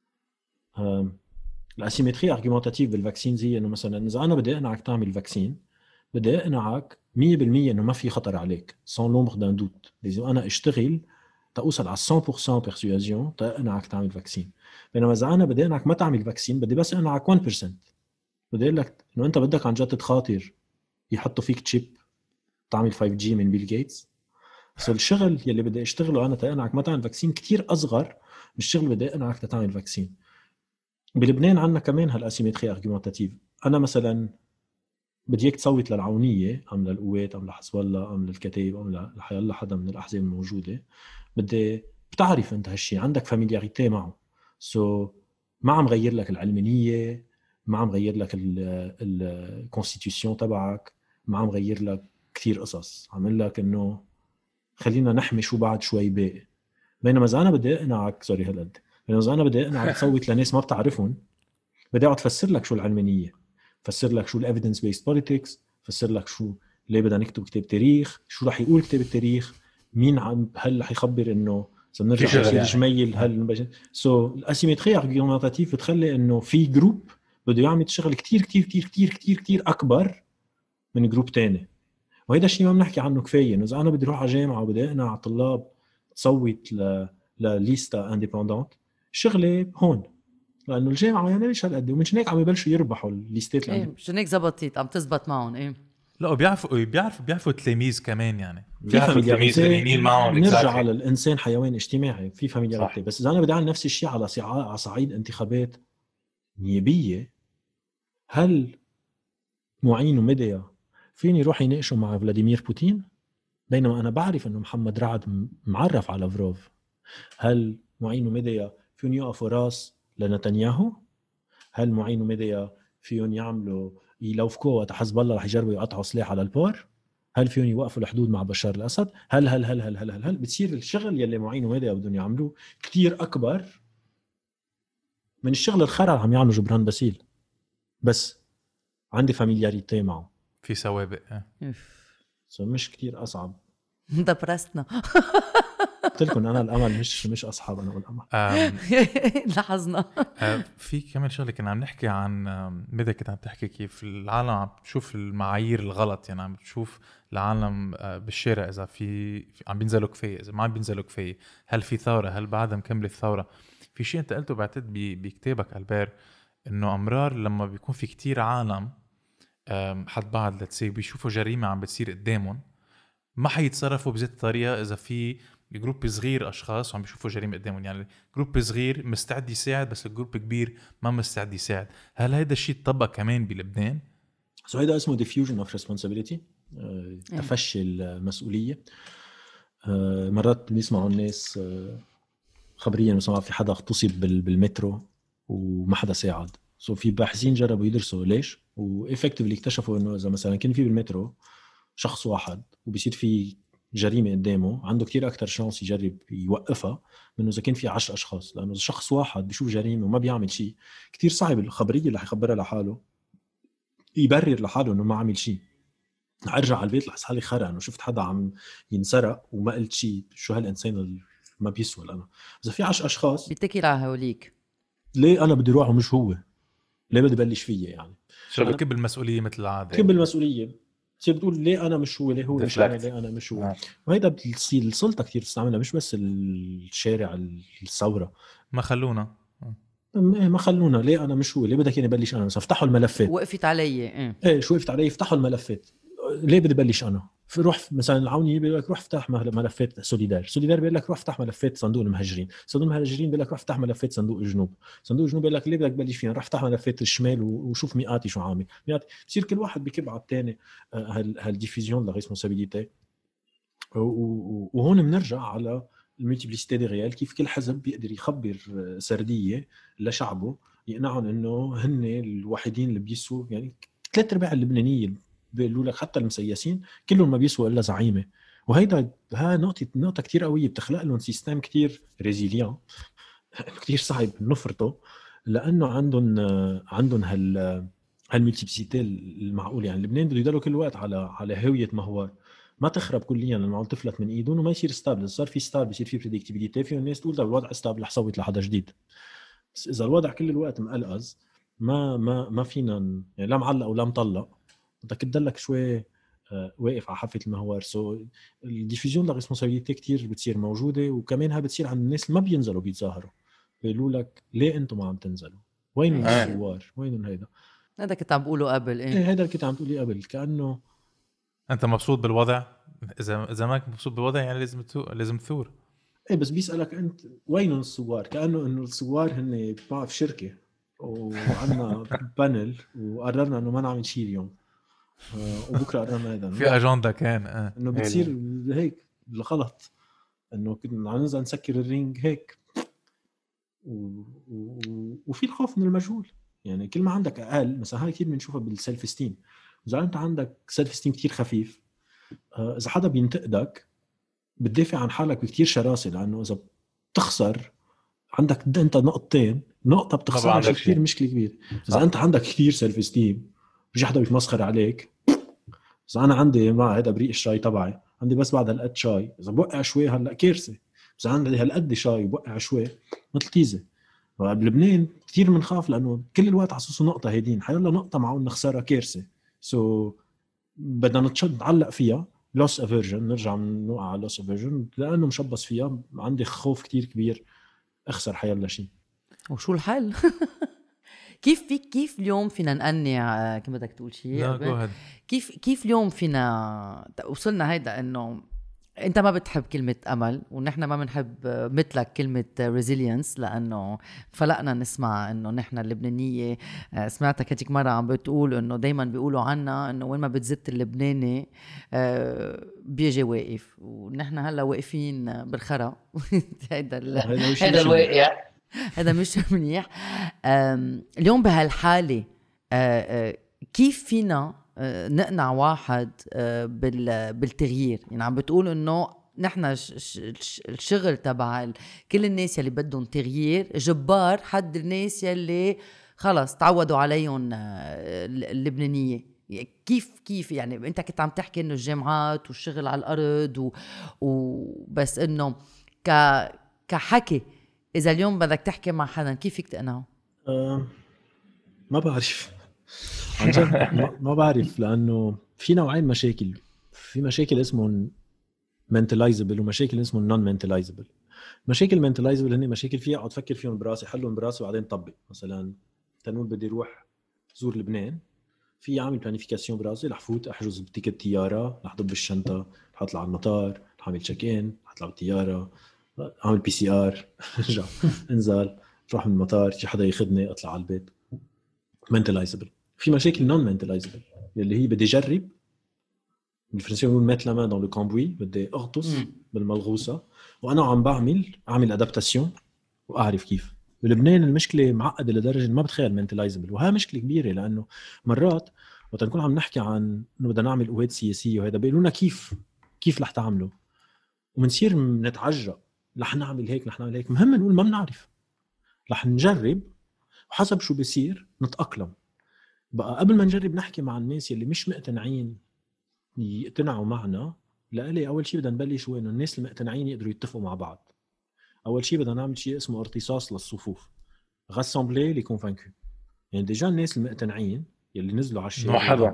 الاسيمتري argumentative بالفاكسينز هي إنه مثلا إذا أنا بدي أقنعك تعمل فاكسين، بدي أقنعك 100% إنه ما في خطر عليك sans l'ombre d'un doute. لازم أنا أشتغل تأوصل على 100% persuasion تقنعك تعمل فاكسين. بينما إذا أنا بدي أقنعك ما تعمل فاكسين، بدي بس أقنعك 1%. بدي أقول لك إنه أنت بدك عن جد تخاطر يحطوا فيك تشيب تعمل 5G من بيل جيتس. الشغل يلي بدي أشتغله أنا تقنعك ما تعمل فاكسين كتير أصغر من الشغل بدي أقنعك تعمل فاكسين. بلبنان عندنا كمان هالاسيمتري argumentative. أنا مثلا بدي اياك تصوت للعونيه ام للقوات ام لحزب الله ام للكتائب ام لحيالله حدا من الاحزاب الموجوده، بتعرف انت هالشيء، عندك فاميلياريتي معه. ما عم غير لك العلمانيه، ما عم غير لك الكونستيتيوشن تبعك، ما عم غير لك كثير قصص، عم لك انه خلينا نحمي شو بعد شوي باقي. بينما اذا انا بدي اقنعك بينما اذا انا بدي اقنعك تصوت لناس ما بتعرفهم، بدي اقعد افسر لك شو العلمانيه، فسر لك شو الافيدنس بيست بوليتكس، فسر لك شو ليه بدنا نكتب كتاب تاريخ، شو راح يقول كتاب التاريخ، مين هل رح يخبر انه سنرجع نصير جميل هل الاسيمتري ارغيومنتاتيف بتخلي انه في جروب بده يعمل شغل كتير كتير كتير كتير كتير كتير اكبر من جروب تاني. وهذا الشيء ما بنحكي عنه كفايه. انه اذا انا بدي اروح على جامعه وبدي اقنع طلاب تصوت لليستا انديبندنت، شغلي هون، لانه الجامعه يعني ليش هالقد ومن هيك عم يبلشوا يربحوا الليستات اللي مش هيك زبطت عم تزبط معهم. لا بيعرفوا التلاميذ كمان، يعني في فاميلياريتي معهم. نرجع على الانسان حيوان اجتماعي، في فاميلياريتي. بس اذا انا بدي اعمل نفس الشيء على صعيد انتخابات نيابيه، هل معين وميديا فيني يروح يناقشوا مع فلاديمير بوتين بينما انا بعرف انه محمد رعد معرف على لافروف؟ هل معين وميديا فيهم يقفوا راس لنتنياهو؟ هل معين وميديا فيهم يعملوا يلوفكوا وقت حزب الله رح يجربوا يقطعوا سلاح على البار؟ هل فيهم يوقفوا الحدود مع بشار الأسد؟ هل بتصير الشغل يلي معين وميديا بدهم يعملوه كتير أكبر من الشغل الخرا عم يعملوا جبران باسيل. بس عندي فاميلياريتي معه، في سوابق. مش كتير أصعب. دبرستنا. قلت لكم أنا الأمل مش أصحاب أنا والأمل. لاحظنا. في كمان شغله كنا عم نحكي عن مدى كنت عم تحكي كيف العالم عم تشوف المعايير الغلط. يعني عم تشوف العالم بالشارع إذا في عم بينزلوا كفاية، إذا ما عم بينزلوا كفاية، هل في ثورة، هل بعدها مكملة الثورة. في شيء أنت قلته بعتقد بكتابك ألبير انه امرار لما بيكون في كتير عالم حد بعد لتسي بيشوفوا جريمة عم بتصير قدامهم، ما حيتصرفوا بذات الطريقة إذا في جروب صغير أشخاص عم بيشوفوا جريمة قدامهم. يعني جروب صغير مستعد يساعد بس الجروب كبير ما مستعد يساعد. هل هذا الشيء طبق كمان بلبنان؟ هيدا اسمه diffusion of responsibility، تفشي المسؤولية. مرات بيسمعوا الناس خبريا مثلا في حدا اغتصب بالمترو وما حدا ساعد. في باحثين جربوا يدرسوا ليش، وإفكتفلي اكتشفوا انه اذا مثلا كان في بالمترو شخص واحد وبيصير في جريمة قدامه، عنده كتير أكتر شانس يجرب يوقفها من إذا كان في 10 أشخاص. لأنه إذا شخص واحد بيشوف جريمة وما بيعمل شيء، كتير صعب الخبرية اللي حيخبرها لحاله يبرر لحاله إنه ما عمل شيء. أرجع على البيت لحس حالي خرع إنه شفت حدا عم ينسرق وما قلت شيء، شو هالإنسان ما بيسوى. لأنه إذا في 10 أشخاص بيتكل على هوليك، ليه أنا بدي روح ومش هو؟ ليه بدي بلش فيه يعني؟ شو بكب المسؤولية مثل العادة؟ بكب المسؤولية، تصير بتقول ليه انا مش هو، ليه هو مش انا، ليه انا مش هو. وهيدا بتصير السلطه كثير تستعملها، مش بس الشارع الثوره. ما خلونا ما خلونا، ليه انا مش هو، ليه بدك يعني بلش انا مثلا افتحوا الملفات، وقفت علي ايه شو وقفت علي، يفتحوا الملفات، ليه بدي بلش انا؟ روح مثلا العوني بيقول لك روح افتح ملفات سوليدار بيقول لك روح افتح ملفات صندوق المهاجرين بيقول لك روح افتح ملفات صندوق الجنوب بيقول لك ليه بدك تبلش فيها، روح افتح ملفات الشمال وشوف مئاتي شو عامل. بصير كل واحد بكب على الثاني هالديفيزيون لا ريسبونسابيلتي. وهون بنرجع على الملتيبليسيتي دي ريال، كيف كل حزب بيقدر يخبر سرديه لشعبه يقنعهم انه هن الوحيدين اللي بيسوا. يعني 3/4 اللبنانيين بيقولوا لك حتى المسيسين كلهم ما بيسوا الا زعيمه. وهيدا نقطه كتير قويه بتخلق لهم سيستم كتير ريزيليان، كتير صعب نفرطه، لانه عندهم هالملتيبليسيتي المعقول. يعني لبنان بده يضلوا كل وقت على هويه مهوار ما تخرب كليا لانه عم تفلت من ايدهم وما يصير ستابل. صار في ستابل بيصير في بريدكتيبيليتي، في الناس تقول ده الوضع ستابل رح صوت لحدا جديد. بس اذا الوضع كل الوقت مقلقز ما فينا يعني لا معلق ولا مطلق، بدك تضلك شوي واقف على حافه المهوار. الديفيزيون لا ريسبونسابيلتي كتير بتصير موجوده، وكمان ها بتصير عند الناس اللي ما بينزلوا بيتظاهروا، بيقولوا لك ليه انتم ما عم تنزلوا، وين الثوار، وين هيدا. هذا كنت عم بقوله قبل. ايه هيدا اللي كنت عم تقولي قبل، كأنه انت مبسوط بالوضع. اذا ما كنت مبسوط بالوضع يعني لازم تثور. ايه بس بيسألك انت وين الثوار، كأنه انه الثوار هن في شركة وعندنا بانل وقررنا انه ما نعمل شيء اليوم وبكره قررنا هذا في اجنده كان انه بتصير هيك بالغلط، انه كنا عم ننزل نسكر الرينج هيك وفي الخوف من المجهول. يعني كل ما عندك اقل مثلا، هاي كثير بنشوفها بالسيلف استيم، اذا انت عندك سيلف استيم كثير خفيف، اذا حدا بينتقدك بتدافع عن حالك بكتير شراسة، لانه اذا بتخسر عندك انت نقطتين، نقطه بتخسر كثير مشكله كبيره. اذا انت عندك كثير سيلف استيم بيجي حدا بيتمسخر عليك، اذا انا عندي مع هذا بريق الشاي تبعي عندي بس بعد هالقد شاي، اذا بوقع شوي هلا كارثه، اذا عندي هالقد شاي بوقع شوي مثل تيزه. بلبنان كثير بنخاف لانه كل الوقت عصوصوا نقطه هيدين، حيلا نقطه معقول نخسرها كارثه. بدنا نتعلق فيها لوس افيرجن، نرجع نوقع على لوس افيرجن لانه مشبص فيها، عندي خوف كتير كبير اخسر حيلا شيء. وشو الحل؟ كيف اليوم فينا نقنع؟ كيف بدك تقول شيء؟ كيف اليوم فينا وصلنا هيدا انه انت ما بتحب كلمة امل ونحن ما بنحب مثلك كلمة ريزيلينس، لانه فلقنا نسمع انه نحن اللبنانية، سمعتك هيك مرة عم بتقول انه دايما بيقولوا عنا انه وين ما بتزت اللبناني بيجي واقف، ونحن هلا واقفين بالخرا. هيدا الواقع، هذا مش منيح. اليوم بهالحالة كيف فينا نقنع واحد بالتغيير؟ يعني عم بتقول انه نحن الشغل تبع كل الناس يلي بدهم تغيير جبار حد الناس يلي خلص تعودوا عليهم اللبنانية. كيف يعني انت كنت عم تحكي انه الجامعات والشغل على الارض وبس انه كحكي، اذا اليوم بدك تحكي مع حدا كيف فيك تقنعه؟ ما بعرف عن جد ما بعرف، لانه في نوعين مشاكل، في مشاكل اسمهم mentalizable ومشاكل اسمهم non mentalizable. مشاكل mentalizable هن مشاكل فيها اقعد افكر فيهم براسي، حلهم براسي وبعدين طبق. مثلا تنقول بدي اروح زور لبنان، في عامل بلانيفيكاسيون براسي رح فوت احجز بتيكت طياره، رح ضب الشنطه، رح اطلع على المطار، رح اعمل تشيك ان، رح اطلع بالطياره، اعمل PCR ارجع انزل، روح من المطار، شي حدا ياخذني اطلع على البيت. منتلايزبل. في مشاكل نون منتلايزبل اللي هي بدي اجرب، بالفرنسية بيقول ميت لا مان دون لو كامبوي، بدي اغطس بالملغوصه وانا عم اعمل ادابتاسيون واعرف كيف. بلبنان المشكله معقده لدرجه ما بتخيل منتلايزبل، وهي مشكله كبيره لانه مرات وقت نكون عم نحكي عن انه بدنا نعمل قوات سياسيه وهذا بيقولوا لنا كيف رح تعملوا، ومنصير نتعجب رح نعمل هيك رح نعمل هيك. مهم نقول ما بنعرف، رح نجرب وحسب شو بيصير نتاقلم. بقى قبل ما نجرب نحكي مع الناس اللي مش مقتنعين يقتنعوا معنا، لألي أول شيء بدنا نبلش هو إنه الناس المقتنعين يقدروا يتفقوا مع بعض. أول شيء بدنا نعمل شيء اسمه ارتصاص للصفوف، rassembler les convaincus. يعني ديجا الناس المقتنعين يلي نزلوا على الشارع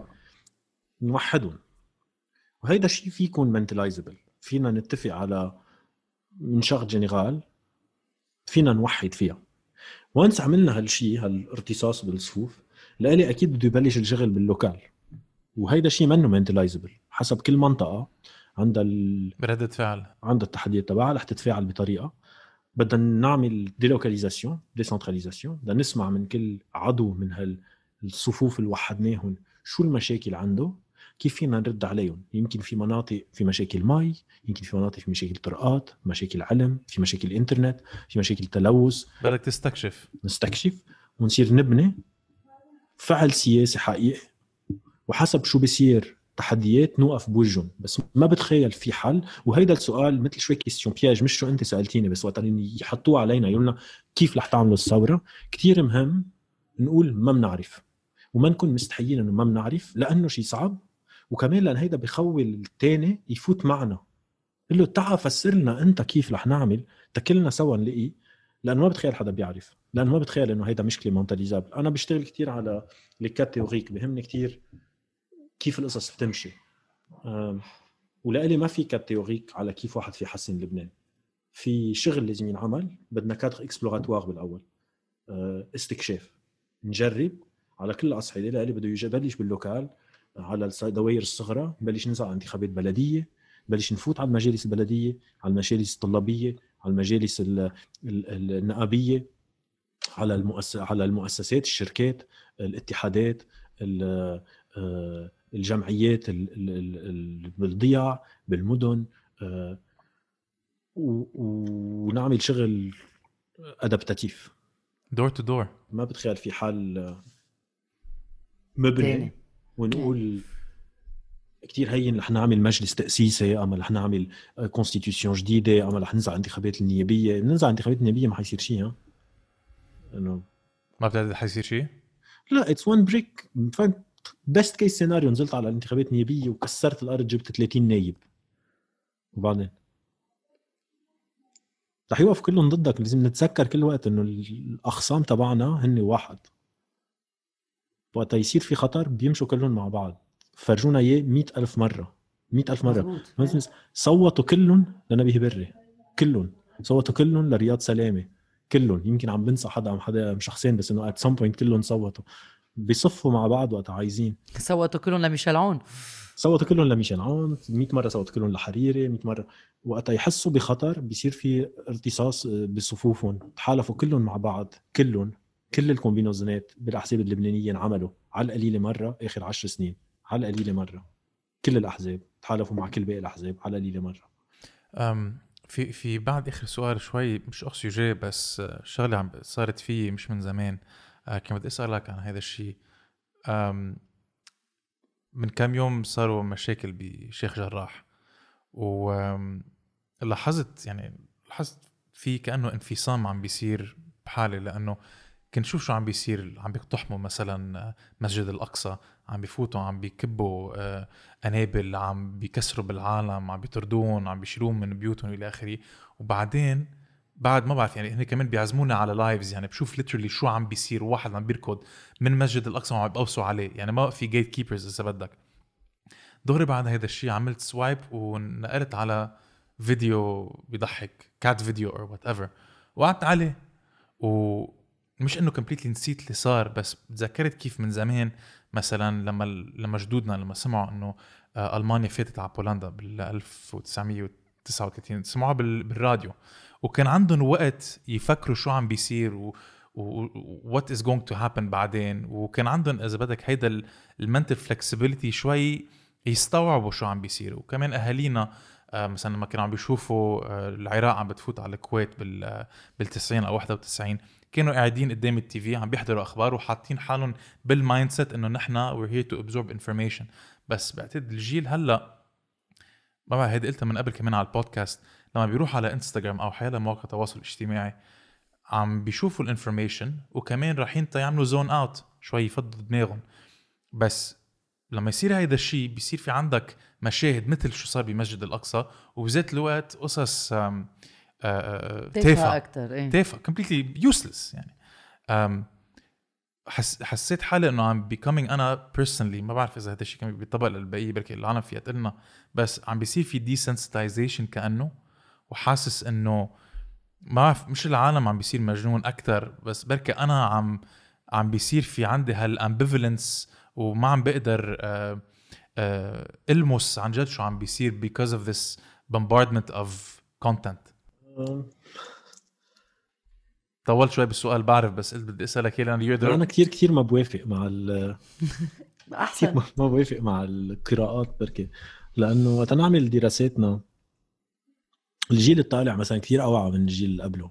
نوحدهم، وهيدا الشيء في يكون منتلايزبل. فينا نتفق على من شغل جنرال فينا نوحد فيها. وانس عملنا هالشيء هالارتصاص بالصفوف، لألي أكيد بده يبلش الشغل باللوكال، وهيدا شيء منه منتلايزبل. حسب كل منطقة عندها ردة فعل، عندها التحديات تبعها رح تتفاعل بطريقة. بدنا نعمل ديلوكاليزاسيون ديسنتراليزاسيون، بدنا نسمع من كل عضو من هالصفوف اللي وحدناهم شو المشاكل عنده، كيف فينا نرد عليهم. يمكن في مناطق في مشاكل مي، يمكن في مناطق في مشاكل طرقات، مشاكل علم، في مشاكل انترنت، في مشاكل تلوث. بدك تستكشف ونصير نبني فعل سياسي حقيقي، وحسب شو بيصير تحديات نوقف بوجهن. بس ما بتخيل في حل. وهيدا السؤال مثل شوي كيستيون بياج، مش شو انت سألتيني، بس وقت يحطوه علينا يقولنا كيف رح تعملوا الثورة، كتير مهم نقول ما بنعرف، وما نكون مستحيين انه ما بنعرف، لانه شيء صعب. وكمان لان هيدا بيخول التاني يفوت معنا، قل له تعال فسر لنا انت كيف رح نعمل، تكلنا سوا نلاقي. لانه ما بتخيل حدا بيعرف، لانه ما بتخيل انه هيدا مشكله مونتاليزابل. انا بشتغل كتير على ليكات تيوريك، بهمني كتير كيف القصص بتمشي. ولألي ما في كات تيوريك على كيف واحد في يحسن لبنان. في شغل لازم ينعمل، بدنا كادر اكسبلوراتوار بالاول، استكشاف، نجرب على كل الاصعده. لألي بده يبلش باللوكال على الدوائر الصغرى، نبلش ننزل على انتخابات بلديه، نبلش نفوت على المجالس البلديه، على المجالس الطلابيه، على المجالس النقابيه، على المؤسسات، الشركات، الاتحادات، الجمعيات بالضياع بالمدن، ونعمل شغل أدابتاتيف دور تو دور. ما بتخيل في حال مبني ونقول كتير هين رح نعمل مجلس تأسيسي، أما رح نعمل كونستيتيوشن جديدة، أما رح ننزع انتخابات النيابية. ننزع انتخابات النيابية ما حيصير شيء. إنه ما بتعتقد حيصير شيء؟ لا، it's one brick. بست كيس سيناريو نزلت على الانتخابات النيابية وكسرت الأرض، جبت 30 نايب، وبعدين رح يوقف كلهم ضدك. لازم نتذكر كل وقت إنه الأخصام تبعنا هن واحد. وقت يصير في خطر بيمشوا كلهم مع بعض. فرجونا إياه 100,000 مرة 100,000 مرة. صوتوا كلهم لنبيه بري، كلهم صوتوا كلهم لرياض سلامة، كلهم. يمكن عم بنسى حدا شخصين، بس إنه at some point كلهم صوتوا. بيصفوا مع بعض وقت عايزين. صوتوا كلهم لميشيل عون، صوتوا كلهم لميشيل عون 100 مرة، صوتوا كلهم لحريري 100 مرة. وقت يحسوا بخطر بيصير في ارتصاص بصفوفهم، تحالفوا كلهم مع بعض، كل الكومبينوزنات بالأحزاب اللبنانية انعملوا على القليلة مرة آخر 10 سنين، على القليلة مرة. كل الأحزاب تحالفوا مع كل باقي الأحزاب على القليلة مرة. في بعد آخر سؤال شوي مش أكسجي، بس شغلة عم صارت فيه مش من زمان. كان بدي أسألك عن هذا الشيء. من كم يوم صاروا مشاكل بشيخ جراح، ولاحظت في كأنه انفصام عم بيصير بحالة، لأنه كنت شوف شو عم بيصير. عم بيقتحموا مثلا مسجد الأقصى، عم بيفوتوا، عم بيكبوا أنابل، عم بيكسروا بالعالم، عم بيطردون، عم بيشيلون من بيوتهم إلى آخره. وبعدين بعد ما بعرف يعني هن كمان بيعزمونا على لايفز، يعني بشوف literally شو عم بيصير. واحد عم بيركض من مسجد الأقصى وعم بيقوصوا عليه، يعني ما في جيت كيبرز إذا بدك. دغري بعد هيدا الشيء عملت سوايب ونقلت على فيديو بيضحك، كات فيديو or whatever، وقعدت عليه مش انه كومبليتلي نسيت اللي صار، بس تذكرت كيف من زمان مثلا لما جدودنا لما سمعوا انه المانيا فاتت على بولندا بال 1939 سمعوها بالراديو، وكان عندهم وقت يفكروا شو عم بيصير و what is going to happen بعدين، وكان عندهم اذا بدك هيدا المنتل فلكسبيليتي شوي يستوعبوا شو عم بيصير. وكمان اهالينا مثلا لما كانوا عم بيشوفوا العراق عم بتفوت على الكويت بال90 او 91 كانوا قاعدين قدام التي في عم بيحضروا اخبار وحاطين حالهم بالمايند سيت انه نحن we're here to absorb information. بس بعتقد الجيل هلا ما بعرف، هيدا قلتها من قبل كمان على البودكاست، لما بيروح على انستغرام او حيلا مواقع التواصل الاجتماعي عم بيشوفوا الانفورميشن وكمان رايحين يعملوا زون اوت شوي يفضوا دماغهم. بس لما يصير هيدا الشيء بيصير في عندك مشاهد مثل شو صار بمسجد الأقصى، وبذات الوقت قصص تافهة أكتر تافهة completely useless يعني. حسيت حالي انه عم becoming انا personally، ما بعرف اذا هذا الشيء كمان بيطبق للبقيه بركي العالم فيها تقلنا، بس عم بيصير في desensitization كأنه، وحاسس انه ما بعرف مش العالم عم بيصير مجنون اكتر، بس بركي انا عم بيصير في عندي هالامبيفالنس وما عم بقدر المس عن جد شو عم بيصير because of this bombardment of content. طولت شوي بالسؤال بعرف، بس قلت بدي اسالك لان انا كثير ما بوافق مع احسن ما بوافق مع القراءات بركي، لانه وقت نعمل دراساتنا الجيل الطالع مثلا كثير اوعى من الجيل اللي قبله،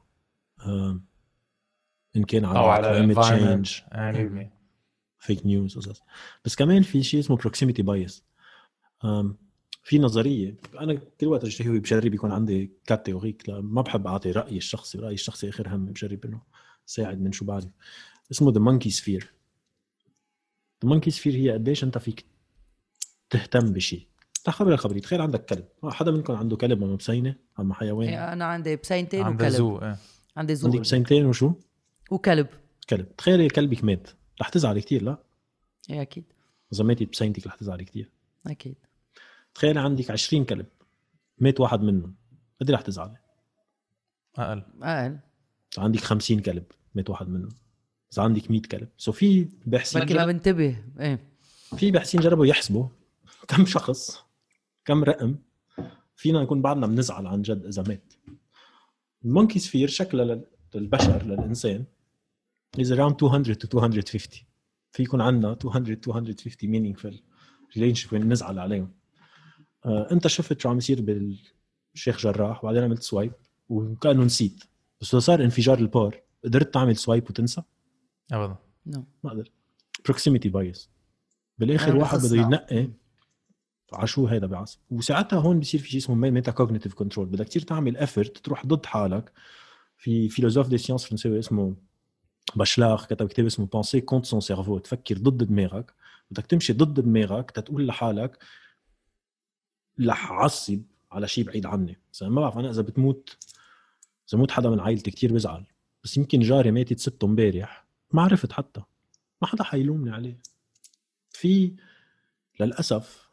ان كان على climate change فيك نيوز قصص. بس كمان في شيء اسمه proximity bias. في نظريه انا كل وقت اجتهد بجرب يكون عندي كاتيجوريك، ما بحب اعطي رايي الشخصي اخر هم، بجرب انه ساعد من شو بعرف. اسمه the monkey sphere. the monkey sphere هي قديش انت فيك تهتم بشيء. خبري تخيل عندك كلب، حدا منكم عنده كلب ولا بسينه اما حيوان؟ انا عندي بسينتين وكلب. عندي زو. عندك بسينتين وشو وكلب. تخيل كلبك مات، رح تزعل كتير؟ لا اكيد. اذا ماتت بسينتك رح تزعل كتير. اكيد. تخيل عندك 20 كلب مات واحد منهم، قد رح تزعل؟ اقل. عندك 50 كلب مات واحد منهم، اذا عندك 100 كلب. في باحثين ما بنتبه في باحثين جربوا يحسبوا كم شخص، كم رقم فينا يكون بعدنا بنزعل عن جد اذا مات. المونكي سفير شكلها للبشر للانسان is around 200 to 250. في يكون عندنا 250 meaningful relationship وين نزعل عليهم. انت شفت شو عم يصير بالشيخ جراح وبعدين عملت سوايب وكأنه نسيت، بس صار انفجار البار قدرت تعمل سوايب وتنسى؟ ابدا ما قدرت. proximity bias بالاخر واحد بده ينقي على شو هيدا بعصب، وساعتها هون بيصير في شيء اسمه ميتا كوجنيتيف كنترول. بدك كثير تعمل افورت تروح ضد حالك. في فيلوزوف دي سيانس فرنسي اسمه باشلاغ كتب كتاب اسمه بانسي كونت سون سيرفو، تفكر ضد دماغك. بدك تمشي ضد دماغك تتقول لحالك رح اعصب على شيء بعيد عني. مثلا ما بعرف انا اذا موت حدا من عائلتي كتير بزعل، بس يمكن جاري ماتت سته امبارح ما عرفت حتى، ما حدا حيلومني عليه. في للاسف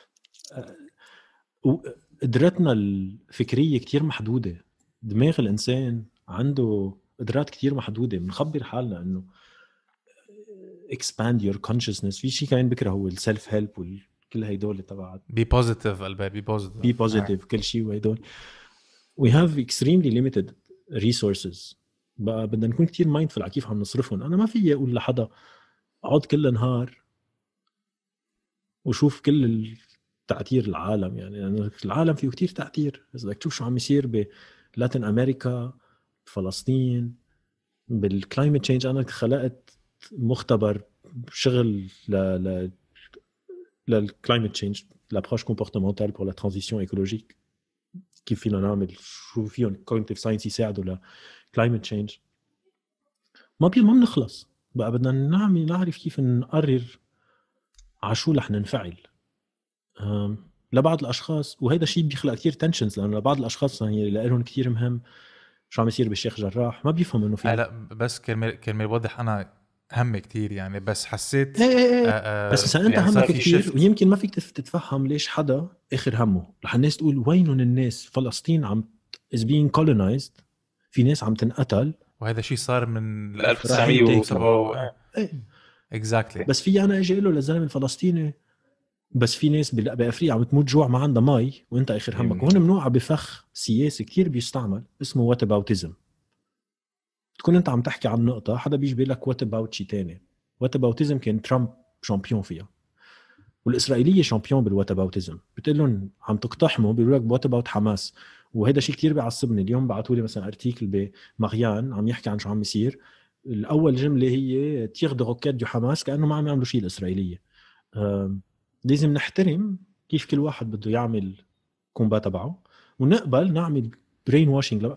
قدرتنا الفكريه كتير محدوده. دماغ الانسان عنده قدرات كتير محدوده. بنخبر حالنا انه expand your consciousness. في شيء كمان بكره هو السيلف هيلب وكل هيدول تبعات be positive be positive كل شيء. وهيدول we have extremely limited resources. بقى بدنا نكون كتير mindful على كيف عم نصرفهم. انا ما في اقول لحدا اقعد كل نهار وشوف كل تعتير العالم، يعني العالم فيه كتير تعتير. إذا بدك تشوف شو عم يصير بلاتين أمريكا، فلسطين، بالكلايمت تشينج. أنا خلقت مختبر شغل للكلايمت تشينج، لابروش كومبورتمونتال بور لا ترانزيسيون ايكولوجيك. كيف فينا نعمل شو فيهم كوجنيتيف ساينس يساعدوا لكلايمت تشينج. ما بنخلص بقى. بدنا نعرف كيف نقرر على شو رح ننفعل. لبعض الاشخاص، وهذا الشيء بيخلق كثير تنشنز، لانه لبعض الاشخاص يعني لهم كثير مهم شو عم يصير بالشيخ جراح، ما بيفهم انه في لا بس كلمه بوضح انا هم كتير يعني، بس حسيت بس مثلا انت همك كثير ويمكن ما فيك تتفهم ليش حدا اخر همه. رح الناس تقول وينهم الناس؟ فلسطين عم is being colonized، في ناس عم تنقتل وهذا شيء صار من 1970. اكزاكتلي. بس في انا اجي اقول له للزلمه الفلسطيني بس في ناس بافريقيا عم تموت جوع ما عندها مي وانت اخر همك. وهون منوعه بفخ سياسي كتير بيستعمل اسمه وات اباوتيزم. تكون انت عم تحكي عن نقطه حدا بيجي بيقول لك وات اباوت شيء ثاني. وات اباوتيزم كان ترامب شامبيون فيها والاسرائيليه شامبيون بالوات اباوتيزم. بتقول لهم عم تقتحموا بيقولوا لك وات اباوت حماس. وهذا شيء كتير بيعصبني. اليوم بعثوا لي مثلا ارتيكل بمغيان عم يحكي عن شو عم يصير. الاول جمله هي تيغ دو روكيت دو حماس كانه ما عم يعملوا شيء الاسرائيليه. لازم نحترم كيف كل واحد بده يعمل كومبا تبعه ونقبل نعمل برين واشنج.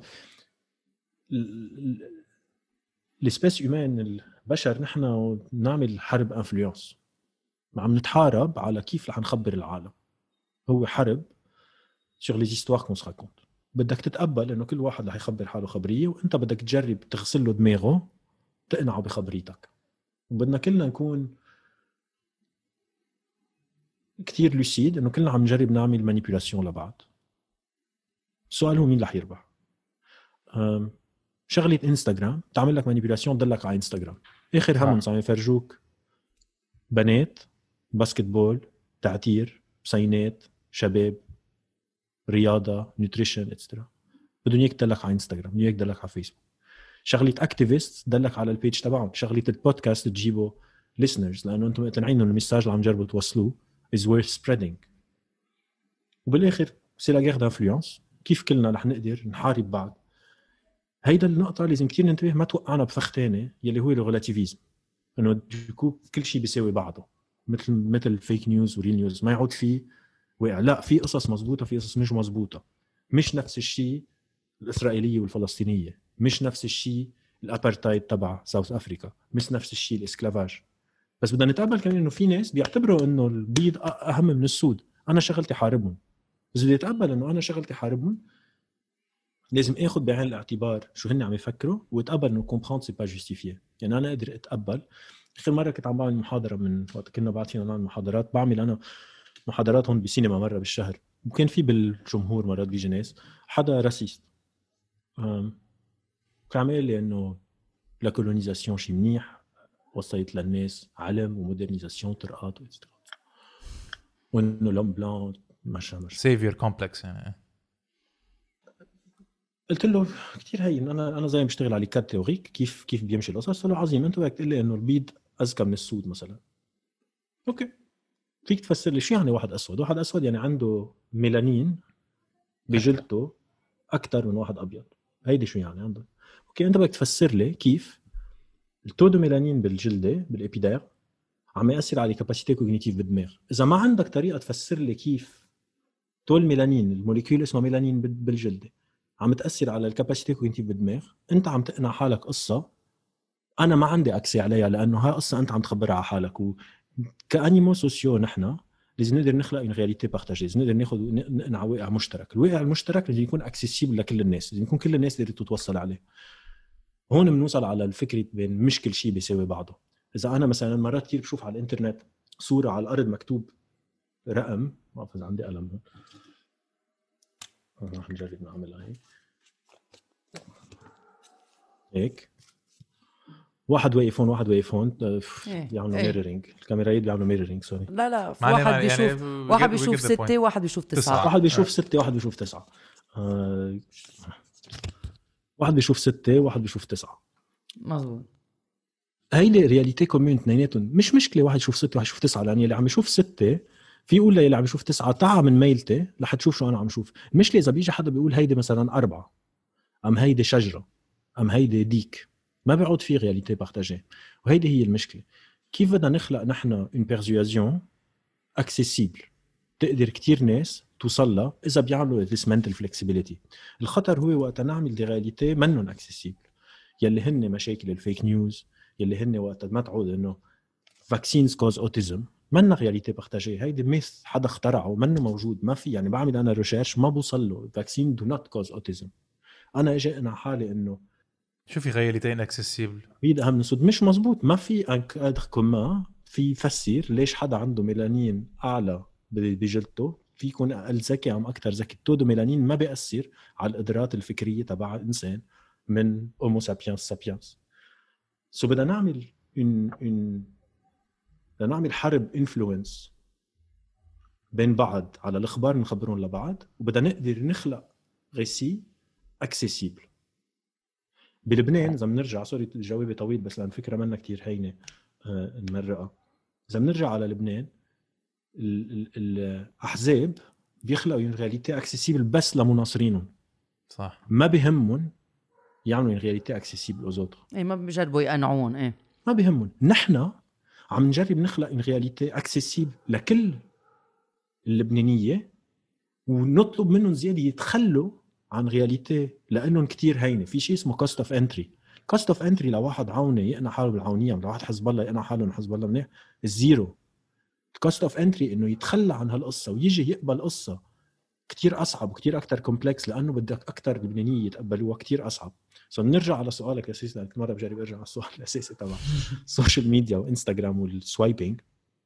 الاسبيس هيومان البشر نحن نعمل حرب انفلونس. عم نتحارب على كيف رح نخبر العالم. هو حرب sur les histoires qu'on se raconte. بدك تتقبل انه كل واحد رح يخبر حاله خبريه وانت بدك تجرب تغسل له دماغه تقنعه بخبريتك. وبدنا كلنا نكون كتير لوسيد انه كلنا عم نجرب نعمل مانيبيولاسيون لبعض. السؤال هو مين رح يربح؟ شغله انستغرام تعمل لك مانيبيولاسيون تدلك على انستغرام. اخر هم عم يفرجوك بنات باسكتبول تعتير سينات شباب رياضه نيوتريشن اتسترا. بدهم اياك تدلك على انستغرام بدهم اياك تدلك على فيسبوك. شغله اكتيفيست دلك على البيج تبعهم. شغله البودكاست تجيبوا listeners لانه انتم مقتنعين انه المساج اللي عم جربوا توصلوه is worth spreading. وبالاخر c'est la guerre d'influence. كيف كلنا رح نقدر نحارب بعض. هيدا النقطه لازم كتير ننتبه ما توقعنا بفخ ثاني يلي هو الريلاتيفيزم. انه كل شيء بيساوي بعضه مثل فيك نيوز وريل نيوز ما يعود فيه وقع. لا في قصص مزبوطه في قصص مش مزبوطه. مش نفس الشيء الاسرائيليه والفلسطينيه. مش نفس الشيء الابارتايد تبع ساوث افريكا. مش نفس الشيء الاسكلافاج. بس بدنا نتقبل كمان انه في ناس بيعتبروا انه البيض اهم من السود. انا شغلتي حاربهم. بس بدي اتقبل انه انا شغلتي حاربهم. لازم اخذ بعين الاعتبار شو هن عم يفكروا واتقبل انه كومبراند سي با جوستيفيي. يعني انا قادر اتقبل. اخر مره كنت عم بعمل محاضره من وقت كنا بعتينا نعمل محاضرات. بعمل انا محاضرات هون بسينما مره بالشهر وكان في بالجمهور مرات بيجي ناس حدا راسيست كان عم يقول لي انه لا كولونيزاسيون شي منيح وصلت للناس علم ومودرنيزاسيون طرقات وإتسترا. وانه لوم بلان مش سيفير كومبلكس يعني. قلت له كتير هين انا زي بشتغل على كاد تيوريك كيف بيمشي القصص. قلت له عظيم انت بدك تقول لي انه البيض اذكى من السود مثلا. اوكي فيك تفسر لي شو يعني واحد اسود؟ واحد اسود يعني عنده ميلانين بجلده اكثر من واحد ابيض. هيدي شو يعني عنده؟ اوكي انت بدك تفسر لي كيف التودو ميلانين بالجلده بالابيدير عم ياثر على كاباسيتي كوغنيتيف بالدماغ. اذا ما عندك طريقه تفسر لي كيف تول ميلانين الموليكيول اسمها ميلانين بالجلده عم تاثر على الكاباسيتي كوغنيتيف بالدماغ انت عم تقنع حالك قصه انا ما عندي اكسي عليها لانه هاي قصه انت عم تخبرها على حالك. وكانيمو سوسيو نحن لازم نقدر نخلق ان رياليتي بارتاجي. لازم نقدر ناخذ نقنع واقع مشترك. الواقع المشترك لازم يكون اكسيسيبل لكل الناس. لازم يكون كل الناس تقدر تتوصل عليه. هون بنوصل على الفكره بين مش كل شيء بيساوي بعضه. اذا انا مثلا مرات كثير بشوف على الانترنت صوره على الارض مكتوب رقم ما بعرف اذا عندي قلم رح نجرب نعملها هيك واحد واقف هون بيعملوا ميرورينج. الكاميرايات بيعملوا ميرورينج سوري. لا واحد بيشوف واحد بيشوف 6 واحد بيشوف 9. واحد بيشوف 6 واحد بيشوف 9. واحد بيشوف 6 واحد بيشوف 9 مظبوط. هيدي رياليتي كومون اثنيناتهم. مش مشكله واحد يشوف 6 واحد يشوف 9 لان اللي عم يشوف 6 في يقول لي اللي عم يشوف 9 تعا من ميلتي رح تشوف شو انا عم شوف. المشكله اذا بيجي حدا بيقول هيدي مثلا 4 ام هيدي شجره ام هيدي ديك ما بيعود في رياليتي بارتاجي. وهيدي هي المشكله. كيف بدنا نخلق نحن اون بيرسوازيون اكسيسيبل تقدر كتير ناس توصل لها اذا بيعملوا this mental flexibility. الخطر هو وقت نعمل دي رياليتي منن اكسيسيبل يلي هن مشاكل الفيك نيوز يلي هن وقت ما تعود انه vaccines cause autism منن رياليتي بارتاجي. هيدي ميث حدا اخترعه منه موجود ما في. يعني بعمل انا ريسيرش ما بوصل له vaccine do not cause autism. انا اجي انا حالي انه شو في رياليتي اكسسيبل بيد اهم نسود مش مزبوط. ما في انكادر كومان في فسير ليش حدا عنده ميلانين اعلى بجلده في يكون اقل ذكي ام اكثر ذكي. التودو ميلانين ما بيأثر على القدرات الفكريه تبع الانسان من هومو سابينس سابينس. سو بدنا نعمل بدنا نعمل حرب انفلونس بين بعض على الاخبار نخبرهم لبعض، وبدنا نقدر نخلق غيسي اكسيسيبل. بلبنان اذا بنرجع، سوري جوابي طويل بس لان فكره منا كتير هينه نمرقها. اذا بنرجع على لبنان، الاحزاب بيخلقوا une réalité accessible بس لمناصرينهم. صح. ما بهمهم يعملوا une réalité accessible aux autres. ايه ما بيجربوا يقنعون. ايه ما بهمهم. نحن عم نجرب نخلق une réalité accessible لكل اللبنانية، ونطلب منهم زيادة يتخلوا عن رياليتي لأنهم كتير هينة. في شيء اسمه cost of entry. cost of entry لواحد عونة يقنع حاله بالعونية، لواحد حزب الله يقنع حاله من حزب الله منيح، الزيرو. cost of entry إنه يتخلى عن هالقصة ويجي يقبل قصة كتير أصعب وكتير أكتر كومبلكس، لأنه بدك أكتر لبنانية يتقبلوها كتير أصعب. نرجع على سؤالك الأساسي، لأنك مرة بجرب أرجع على السؤال الأساسي تبع السوشيال ميديا وإنستغرام والسوايبينج.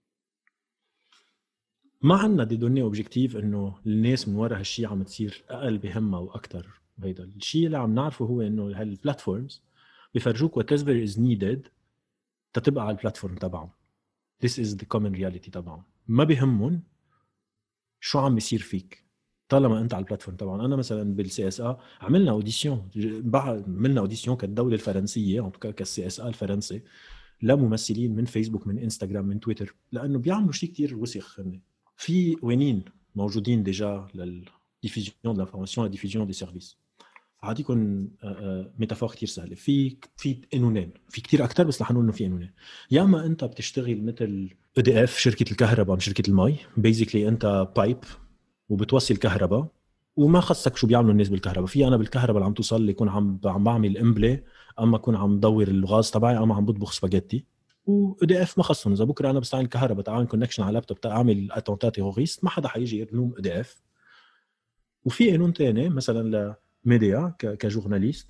ما عنا دي دوني أوبجيكتيف إنه الناس من وراء هالشي عم تصير أقل بهمة وأكتر. هيدا الشيء اللي عم نعرفه هو إنه هالبلاتفورمز بيفرجوك whatever is needed تتبقى على البلاتفورم تبعهم. This is the common reality تبعهم. ما بيهمهم شو عم بيصير فيك طالما أنت على البلاتفورم تبعهم. أنا مثلا بالCSA عملنا أوديسيون، عملنا أوديسيون كالدولة الفرنسية كالCSA الفرنسي لممثلين من فيسبوك من إنستغرام من تويتر، لأنه بيعملوا شيء كتير وسخ. في وينين موجودين ديجا للديفيزيون دو لانفورماسيون للديفيزيون دي سيرفيس. هعطيكم ميتافور كتير سهله. في قانونين، في كتير اكتر بس رح نقول انه في قانونين. يا اما انت بتشتغل مثل EDF شركه الكهرباء من شركه المي، بيزيكلي انت بايب وبتوصل الكهرباء وما خصك شو بيعملوا الناس بالكهرباء. في انا بالكهرباء اللي عم توصل لي يكون عم بعمل امبلي، اما اكون عم دور الغاز تبعي، اما عم بطبخ سباجيتي. وEDF ما خصهم. اذا بكره انا بستعمل الكهرباء تعمل كونكشن على اللابتوب اعمل اتونتات تيروريست، ما حدا حيجي يلوم EDF. وفي قانون تاني مثلا لميديا كجورناليست،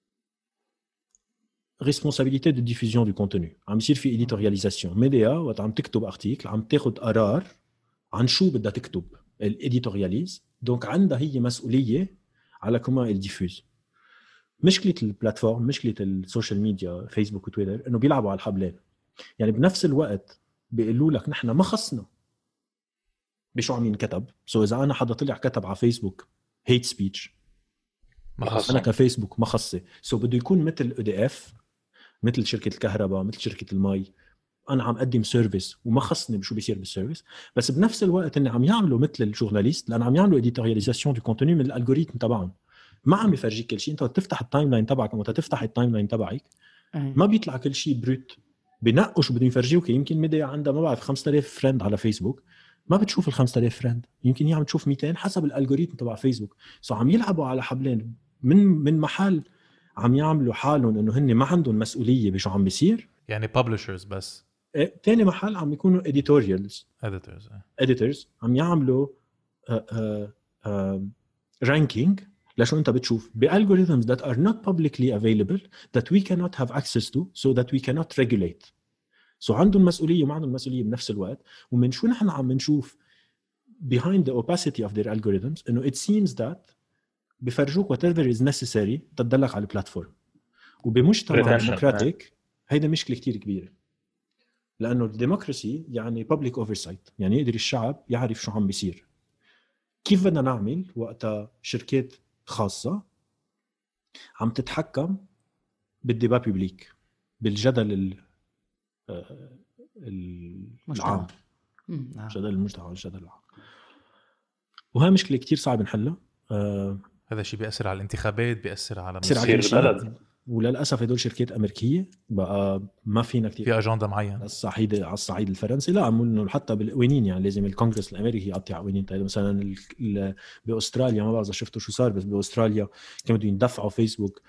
ريسبونسابيلتي دو ديفوزيون دو كونتوني. عم يصير في إديتورياليزاسيون. ميديا وقت عم تكتب ارتيكل عم تاخد قرار عن شو بدها تكتب، الإديتورياليز. دونك عندها هي مسؤولية على كما الديفوز. مشكلة البلاتفورم، مشكلة السوشيال ميديا فيسبوك وتويتر انه بيلعبوا على الحبلين. يعني بنفس الوقت بيقولوا لك نحن ما خصنا بشو عم ينكتب. سو اذا انا حدا طلع كتب على فيسبوك هيت سبيتش، انا كفيسبوك ما خصي. سو بده يكون مثل EDF، مثل شركة الكهرباء، مثل شركة المي، انا عم اقدم سيرفيس وما خصني بشو بيصير بالسيرفيس. بس بنفس الوقت اني عم يعملوا مثل الجورناليست، لان عم يعملوا إديتورياليزاسيون دو كونتوني من الالغوريثم تبعهم. ما عم يفرجيك كل شيء. انت تفتح التايم لاين تبعك او تفتح التايم لاين تبعك ما بيطلع كل شيء بروت، بنقوا شو بدهم يفرجيوك. يمكن ميديا عندها ما بعرف 5000 فريند على فيسبوك، ما بتشوف ال 5000 فريند، يمكن هي عم تشوف 200 حسب الالغوريثم تبع فيسبوك. سو عم يلعبوا على حبلين من محل عم يعملوا حالهم انه هن ما عندهم مسؤوليه بشو عم بيصير، يعني ببلشرز بس. تاني محل عم يكونوا editorials editors عم يعملوا ranking لشو انت بتشوف بالgorithms that are not publicly available that we cannot have access to so that we cannot regulate. سو عندهم مسؤوليه وما عندهم مسؤوليه بنفس الوقت. ومن شو نحن عم نشوف behind the opacity of their algorithms انه it seems that بفرجوك whatever is necessary تدلك على البلاتفورم. وبمجتمع ديمقراطيك هيدا مشكله كتير كبيره، لانه الديمقراطي يعني public oversight، يعني يقدر الشعب يعرف شو عم بيصير. كيف بدنا نعمل وقتها شركات خاصه عم تتحكم بالديبا بيبليك، بالجدل العام، جدل المجتمع والجدل العام. وهي مشكله كتير صعب نحلها. هذا الشيء بيأثر على الانتخابات، بيأثر على مصير البلد. وللاسف هدول شركات امريكيه بقى ما فينا كتير في اجنده معينه على الصعيد الفرنسي. لا انه حتى بالقوانين يعني لازم الكونغرس الامريكي يقطع قوانين. مثلا باستراليا ما بعرف شفتوا شو صار، بس باستراليا كانوا بدهم يدفعوا فيسبوك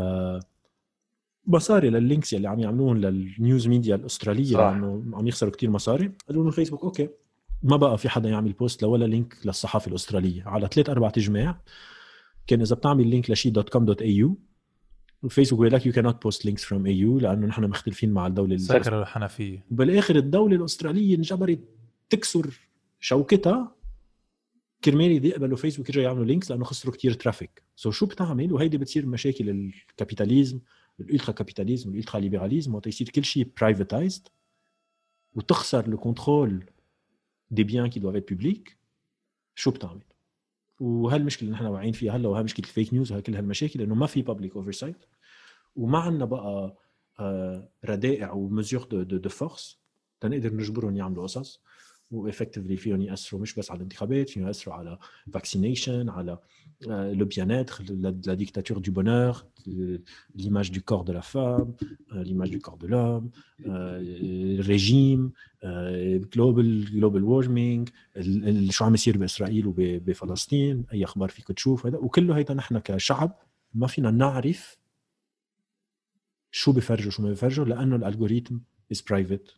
مصاري لللينكس اللي عم يعملوهم للنيوز ميديا الاستراليه، لانه عم يخسروا كتير مصاري. قالوا له فيسبوك اوكي ما بقى في حدا يعمل بوست ولا لينك للصحافه الاستراليه على 3-4 اجماع. كان اذا بتعمل لينك لشي.com.au الفيسبوك بيقول لك you cannot post links from EU لانه نحن مختلفين مع الدوله سكر الحنفيه. وبالاخر الدوله الاستراليه انجبرت تكسر شوكتها كرمال يقبلوا فيسبوك يرجعوا يعملوا لينكس لانه خسروا كتير ترافيك. شو بتعمل؟ وهيدي بتصير مشاكل الكابيتاليزم، الالترا كابيتاليزم والالترا ليبراليزم، وقت يصير كل شيء برايفتايزد وتخسر لو كنترول دي بيان كي دوفيت بوبليك. شو بتعمل؟ وهالمشكله نحن واعيين فيها هلا، وهي مشكله الفيك نيوز وهي كل هالمشاكل، انه ما في بابليك اوفرسايت، وما عندنا بقى ردائع ومزيور دو فورس تنقدر نجبرهم يعملوا قصص. وإفكتفلي فيهم يأثروا مش بس على الانتخابات، فيهم يأثروا على فاكسينيشن، على لو بيانيتر، لا ديكتاتور دو بونور، l'image du corps de la femme, l'image du corps de l'homme, الرجيم، global warming، شو عم يصير بإسرائيل وبفلسطين، أي أخبار فيك تشوف هذا. وكله هيدا نحن كشعب ما فينا نعرف شو بيفرجوا شو ما بيفرجوا، لأنه الألغوريتم is private.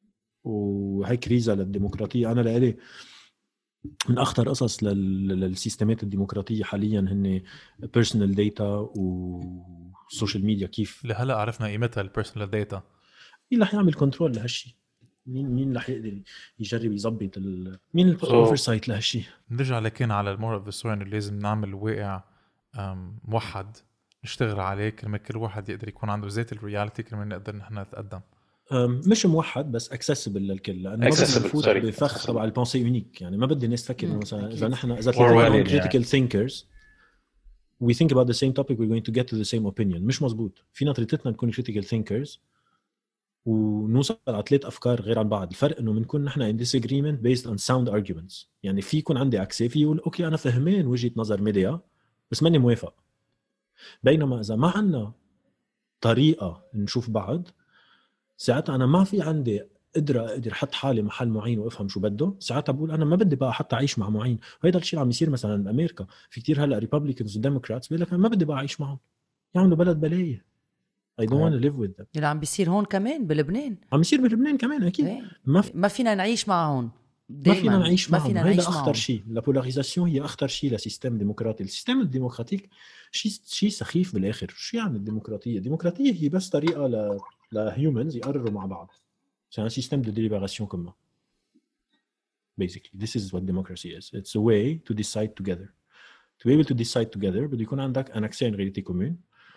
وهي كريزة للديمقراطية. أنا لألي من أخطر قصص للسيستمات الديمقراطية حالياً هن personal data والسوشيال ميديا. كيف لهلا عرفنا قيمتها البيرسونال داتا؟ مين رح يعمل كنترول لهالشي؟ مين رح يقدر يجرب يضبط مين الأوفرسايت لهالشي؟ نرجع لكن على المور اوف ذا ستوري انه لازم نعمل واقع موحد نشتغل عليه، كل واحد يقدر يكون عنده ذات الرياليتي، كل ما نقدر نحن نتقدم. مش موحد بس اكسسبل للكل، لانه ما بدنا نفوت بفخ تبع البونسي يونيك. يعني ما بدي الناس تفكر انه مثلا اذا نحن اذا ثلاثه critical thinkers we think about the same topic we're going to get to the same opinion. مش مزبوط. فينا ثلاثتنا نكون critical thinkers ونوصل على ثلاث افكار غير عن بعض. الفرق انه بنكون نحن in disagreement based on sound arguments. يعني في يكون عندي عكسي، في يقول اوكي انا فهمان وجهة نظر ميديا بس ماني موافق. بينما اذا ما عندنا طريقه نشوف بعض، ساعتها انا ما في عندي اقدر احط حالي محل معين وافهم شو بده. ساعتها بقول انا ما بدي بقى حتى اعيش مع معين. وهذا الشيء عم يصير مثلا بامريكا. في كتير هلا ريبابليكانز وديموكراتس بيقول لك انا ما بدي بقى اعيش معهم، يعملوا بلد بلايه. I don't want to live with them. اللي عم بيصير هون كمان بلبنان، عم يصير بلبنان كمان اكيد. ما فينا نعيش معهم، ما فينا نعيش معهم. هذا اخطر شيء. لا بولاريزاسيون هي اخطر شيء لسيستم ديمقراطي. السيستم الديمقراطيك شيء سخيف بالاخر. شو يعني الديمقراطيه؟ الديمقراطيه هي بس طريقه لهيومنز يقرروا مع بعض. C'est un système de délibération commun. Basically, this is what democracy is. It's a way to decide together. To be able to decide together, بده يكون عندك un accès à une réalité commune.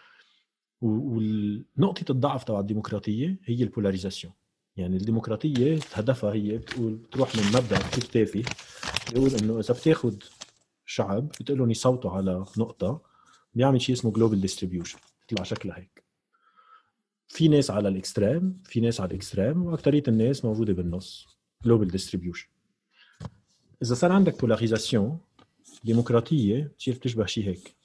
ونقطة الضعف تبع الديمقراطية هي البولاريزاسيون. يعني الديمقراطية هدفها هي بتقول تروح من مبدأ كتير تافه يقول إنه إذا بتاخد شعب بتقولهم يصوتوا على نقطة، بيعمل شيء اسمه global distribution. بتطلع شكلها هيك. في ناس على الاكستريم، في ناس على الاكستريم، واكثريه الناس موجوده بالنص. global distribution. اذا صار عندك بولاريزاسيون ديمقراطيه بتصير بتشبه شيء هيك.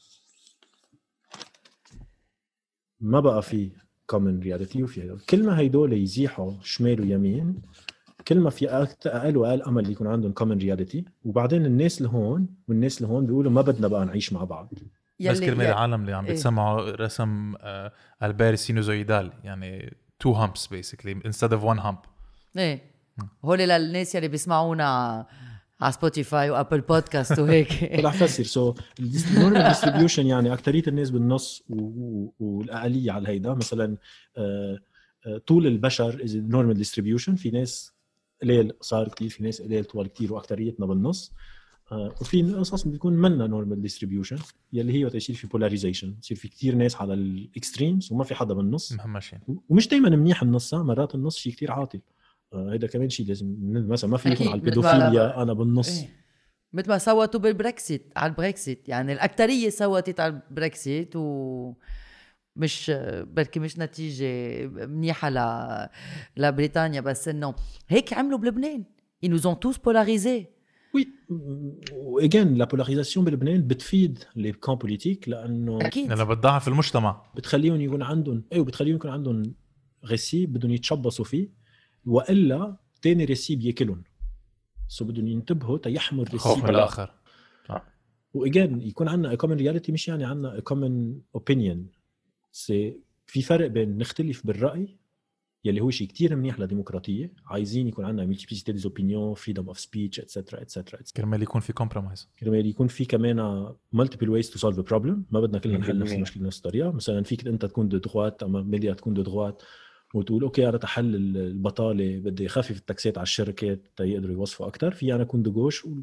ما بقى في common reality. وفي هدول كل ما هيدول يزيحوا شمال ويمين، كل ما في اقل واقل امل يكون عندهم common reality. وبعدين الناس اللي هون والناس اللي هون بيقولوا ما بدنا بقى نعيش مع بعض. بس كرمال العالم اللي عم بتسمعوا رسم الباري سينوزويدال، يعني two humps basically instead of one hump. ايه هول للناس اللي بيسمعونا على سبوتيفاي وابل بودكاست وهيك. رح فسر. سو النورمال ديستريبيوشن يعني اكثريه الناس بالنص والاقليه على هيدا. مثلا طول البشر از نورمال ديستريبيوشن. في ناس قليل صار كتير، في ناس قليل طوال كتير، واكثريتنا بالنص. وفي قصص بيكون منها نورمال ديستريبيوشن يلي هي وتشيل في بولاريزيشن. يصير في كتير ناس على الاكستريمز وما في حدا بالنص. ومش دايما منيح النص، مرات النص شيء كتير عاطل. هيدا كمان شيء لازم مثلا ما في يكون على البيدوفيليا انا بالنص. مثل ما صوتوا بالبريكسيت على البريكسيت. يعني الاكثريه صوتت على البريكسيت مش بركي مش نتيجه منيحه لبريطانيا، بس انه هيك عملوا بلبنان. ils nous ont tous polarisés. Oui, again la polarisation بلبنان بتفيد les camps politiques لانه اكيد لانه بتضعف المجتمع، بتخليهم يكون عندهم بتخليهم يكون عندهم ريسي بدهم يتشبصوا فيه، والا تاني ريسي بياكلهم. سو بدهم ينتبهوا تيحموا الريسي بالاخر. واجان يكون عندنا common reality، مش يعني عندنا common opinion. في فرق بين نختلف بالرأي يلي هو شيء كتير منيح للديمقراطية. عايزين يكون عندنا multiplicité des opinions, freedom of speech, etc. كرمال يكون في compromise، كرمال يكون في كمان multiple ways to solve a problem. ما بدنا كلنا نحل نفس المشكلة نفس الطريقة. مثلا فيك أنت تكون دو دغوات أما ميديا تكون دو دغوات وتقول أوكي أنا تحل البطالة بدي خفف التاكسات على الشركات تيقدروا يوظفوا أكتر. في أنا أكون دو غوش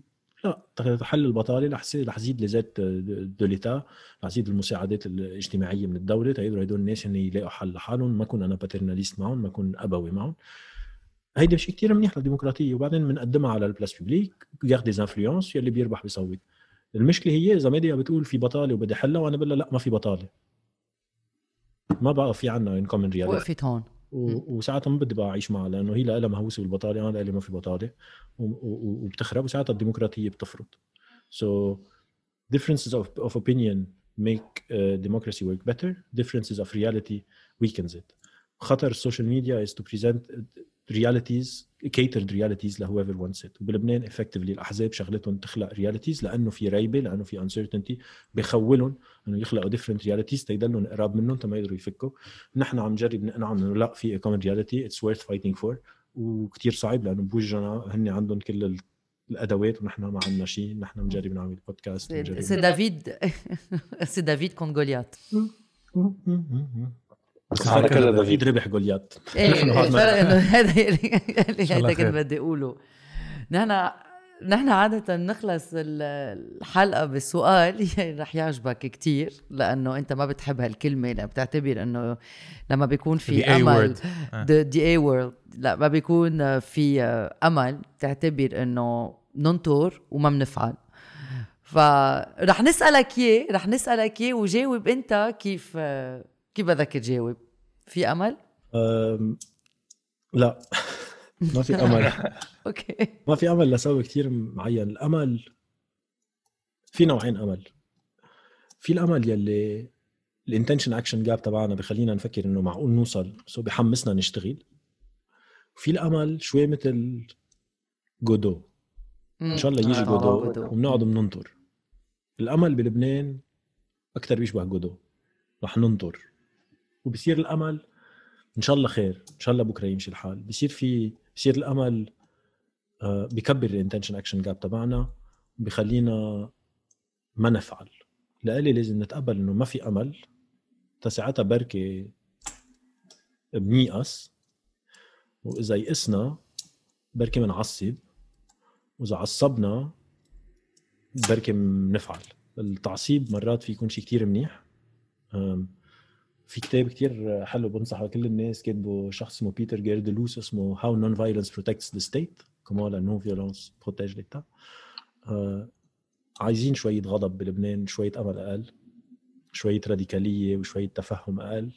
لا، حل البطاله رح يزيد لذات دوليتا، رح يزيد المساعدات الاجتماعيه من الدوله، تقدروا هدول الناس ان يلاقوا حل لحالهم، ما اكون انا باترناليست معهم، ما اكون ابوي معهم. هيدا شيء كتير منيح للديمقراطيه. وبعدين بنقدمها على البلاس بيبليك، غير دي انفلونس، يلي بيربح بيصوت. المشكله هي اذا ميديا بتقول في بطاله وبدي حلها، وانا بقول لا ما في بطاله، ما بقى في عنا ان كومن رياليتي. وقفت هون. وساعتها ما بدي بقى اعيش معها، لانه هي لها مهووسه بالبطاله، انا لي ما في بطاله، وبتخرب، وساعتها الديمقراطيه بتفرط. So differences of opinion make democracy work better. Differences of reality weakens it. خطر السوشيال ميديا is to present realities, catered realities whoever wants it. وبلبنان effectively الأحزاب شغلتهم تخلق realities، لأنه في ريبة، لأنه في uncertainty، بيخولهم إنه يخلقوا different realities تيدلهم قراب منهم تما يقدروا يفكوا. نحن عم نجرب نقنعهم إنه لا، في common reality it's worth fighting for، وكتير صعب لأنه بوجهنا هن عندهم كل الادوات ونحن ما عندنا شيء. نحن بنجرب نعمل بودكاست. سي دافيد سي دافيد كون جوليات. بس على كذا دافيد ربح جوليات. هذا كنت بدي اقوله. نحن عادة نخلص الحلقة بالسؤال رح يعجبك كتير، لأنه أنت ما بتحب هالكلمة، لأ بتعتبر أنه لما بيكون في أمل the A word، لا ما بيكون في أمل تعتبر أنه ننطر وما بنفعل. فرح نسألك إيه وجاوب أنت كيف بدك تجاوب. في أمل؟ لا ما في أمل. أوكي، ما في أمل لسبب كتير معين. الأمل في نوعين أمل. في الأمل يلي الانتنشن اكشن جاب تبعنا بخلينا نفكر إنه معقول نوصل، سو بحمسنا نشتغل. في الأمل شوي مثل جودو، إن شاء الله يجي جودو وبنقعد بننطر. الأمل بلبنان أكتر بيشبه جودو، رح ننطر وبصير الأمل إن شاء الله خير، إن شاء الله بكرة يمشي الحال. بصير الأمل بيكبر الانتنشن اكشن جاب تبعنا، بخلينا ما نفعل. لألي لازم نتقبل إنه ما في أمل، تساعتها بركة بنيقص، وإذا يقسنا بركة منعصب، وإذا عصبنا بركة منفعل. التعصيب مرات في يكون شيء كتير منيح. في كتاب كتير حلو بنصحه كل الناس، كاتبه شخص اسمه بيتر جيردلوس، اسمه How Non-Violence Protects the State. Comment la non-violence protège l'État. عايزين شوية غضب بلبنان، شوية أمل أقل، شوية راديكالية وشوية تفهم أقل.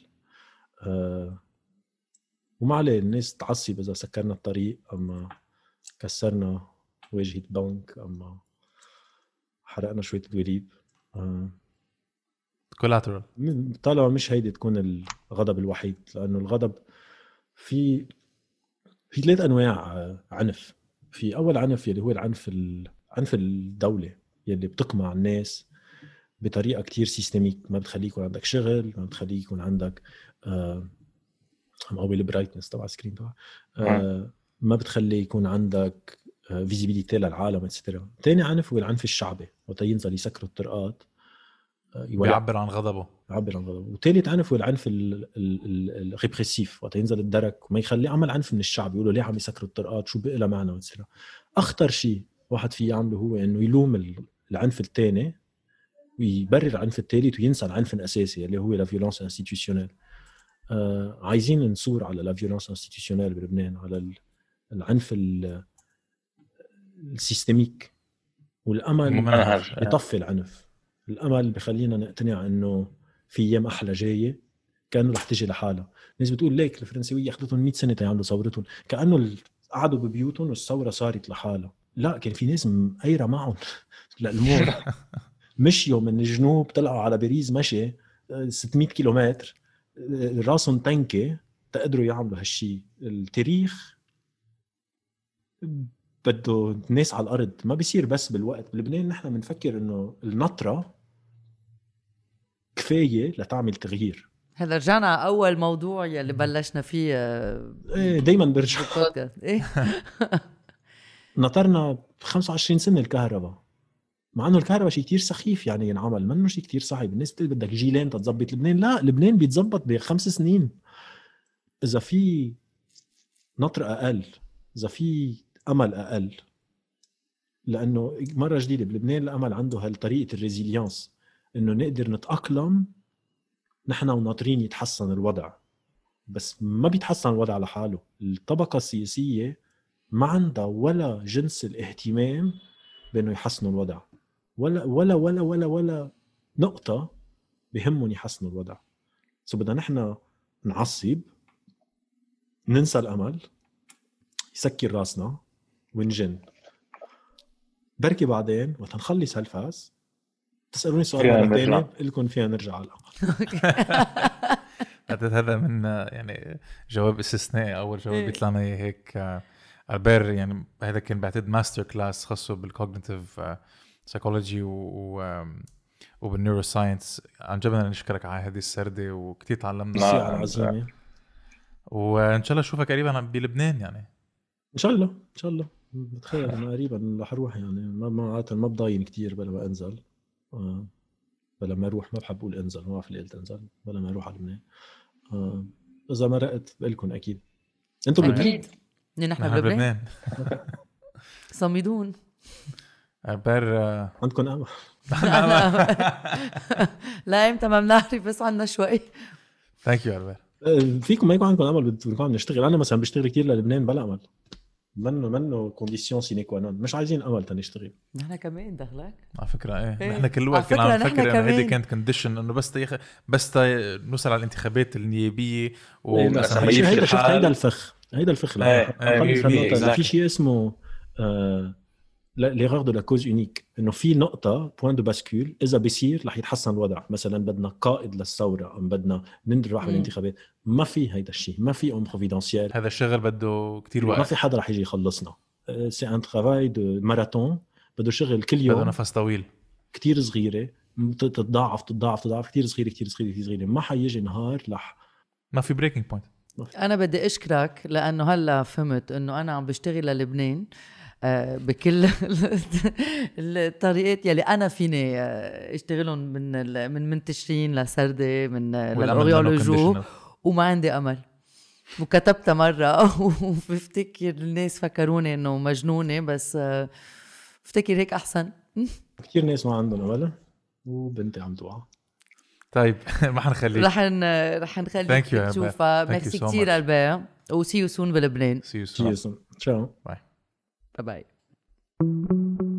وما عليه الناس تعصب إذا سكرنا الطريق، أما كسرنا واجهة بنك، أما حرقنا شوية الوريد. collateral. طالما مش هيدي تكون الغضب الوحيد، لأنه الغضب في 3 أنواع عنف. في أول عنف يلي هو عنف الدولة يلي بتقمع الناس بطريقة كتير سيستميك، ما بتخليه يكون عندك شغل، ما بتخليه يكون عندك مقاوي البرايتنس تبع السكرين تبع، ما بتخليه يكون عندك فيزيبيليتي للعالم اتسترا. تاني عنف هو العنف الشعبي، وتينزل يسكروا الطرقات، بيعبر عن غضبه. وثالث عنف هو العنف الريبريسيف، وقت ينزل الدرك وما يخلي عمل عنف من الشعب، يقولوا ليه عم يسكروا الطرقات، شو بقى له معنى وتصير. اخطر شيء واحد فيه يعمله هو انه يلوم العنف الثاني ويبرر العنف الثالث وينسى العنف الاساسي اللي هو لا فيولانس انستيتيوشنال. عايزين نصور على لا فيولانس انستيتيوشنال بلبنان، على العنف السيستميك. والامل يطفي العنف. الأمل بخلينا نقتنع إنه في أيام أحلى جاية، كأنه رح تجي لحالها. الناس بتقول ليك الفرنسيوية أخذتهم 100 سنة يعملوا ثورتهم، كأنه قعدوا ببيوتهم والثورة صارت لحالها. لا، كان في ناس مقيرة معهم للموت، مشيوا من الجنوب طلعوا على باريس مشي 600 كيلومتر، راسهم تنكي تقدروا يعملوا هالشي. التاريخ بده الناس على الأرض، ما بيصير بس بالوقت. بلبنان نحن بنفكر إنه النطرة كفاية لتعمل تغيير. هلا رجعنا أول موضوع يلي بلشنا فيه. دايما برجع إيه؟ نطرنا 25 سنة الكهرباء، مع أنه الكهرباء شيء كتير سخيف يعني ينعمل، منه شيء كتير صعب. الناس بتقول بدك جيلين تتزبط لبنان. لا، لبنان بيتزبط ب5 سنين إذا في نطر أقل، إذا في أمل أقل. لانه مره جديده بلبنان الامل عنده هالطريقه الريزيليانس، انه نقدر نتاقلم نحن وناطرين يتحسن الوضع. بس ما بيتحسن الوضع لحاله، الطبقه السياسيه ما عندها ولا جنس الاهتمام بانه يحسنوا الوضع، ولا ولا ولا ولا ولا نقطه بهمهم يحسنوا الوضع. سو بدنا نحن نعصب، ننسى الامل، يسكر راسنا ونجن. بركي بعدين وقت نخلص هالفاس تسألوني سؤال مرة تانية بقول لكم فينا نرجع على الأمل. هذا من يعني جواب استثنائي، أول جواب بيطلع لنا هيك. البير يعني هذا كان بعتقد ماستر كلاس خاصه بالكوجنيتيف سايكولوجي وبالنيورو ساينس. عن جد بدنا نشكرك على هذه السردة وكتير تعلمنا على العزيمة، وإن شاء الله أشوفك قريبا بلبنان. يعني إن شاء الله إن شاء الله. بتخيل أنا قريبا رح أروح، يعني ما بضاين كتير بلا ما أنزل، بلا ما أروح. ما بحب أقول أنزل، ما بعرف ليه قلت أنزل بلا ما أروح على لبنان. إذا مرقت بقلكم أكيد. أنتم أكيد نحن بلبنان صمدون. بير عندكم أمل؟ لا إمتى ما بنعرف، بس عنا شوي. ثانك يو أربير. فيكم ما يكون عندكم أمل بنكون عم نشتغل. أنا مثلا بشتغل كتير للبنان بلا أمل، منه كونديسيون سيني كوا نون. مش عايزين امل تنشتغل. نحن كمان دخلك على فكره نحن كل وقت كنا عم نفكر انه هيدي كانت كونديشن انه بس نوصل على الانتخابات النيابيه ومثلا هيدا الفخ في شيء اسمه l'erreur de la cause unique، انه في نقطه بوين دو باسكول اذا بيصير رح يتحسن الوضع. مثلا بدنا قائد للثوره، ام بدنا نروح بالانتخابات، ما في هيدا الشيء، ما في ام بروفيدنسيال. هذا الشغل بده كتير وقت، ما في حدا رح يجي يخلصنا. سي ان ترافاي دو ماراثون، بده شغل كل يوم، بده نفس طويل كتير صغيره تتضاعف كتير صغيره. ما حيجي نهار ما في بريكنج بوينت. انا بدي اشكرك لانه هلا فهمت انه انا عم بشتغل للبنان بكل الطريقات يلي انا فيني اشتغلهم، من منتشرين لسردة، من للأوريولوجو، وما عندي امل. وكتبتها مرة وبفتكر الناس فكروني انه مجنونة، بس بفتكر هيك احسن. كتير ناس ما عندهم امل وبنتي عم توعى. طيب ما حنخليك، رح نخليك تشوفها. ميرسي كتير البيع، وسي يو سون بلبنان. سي يو سون. تشاو. باي باي.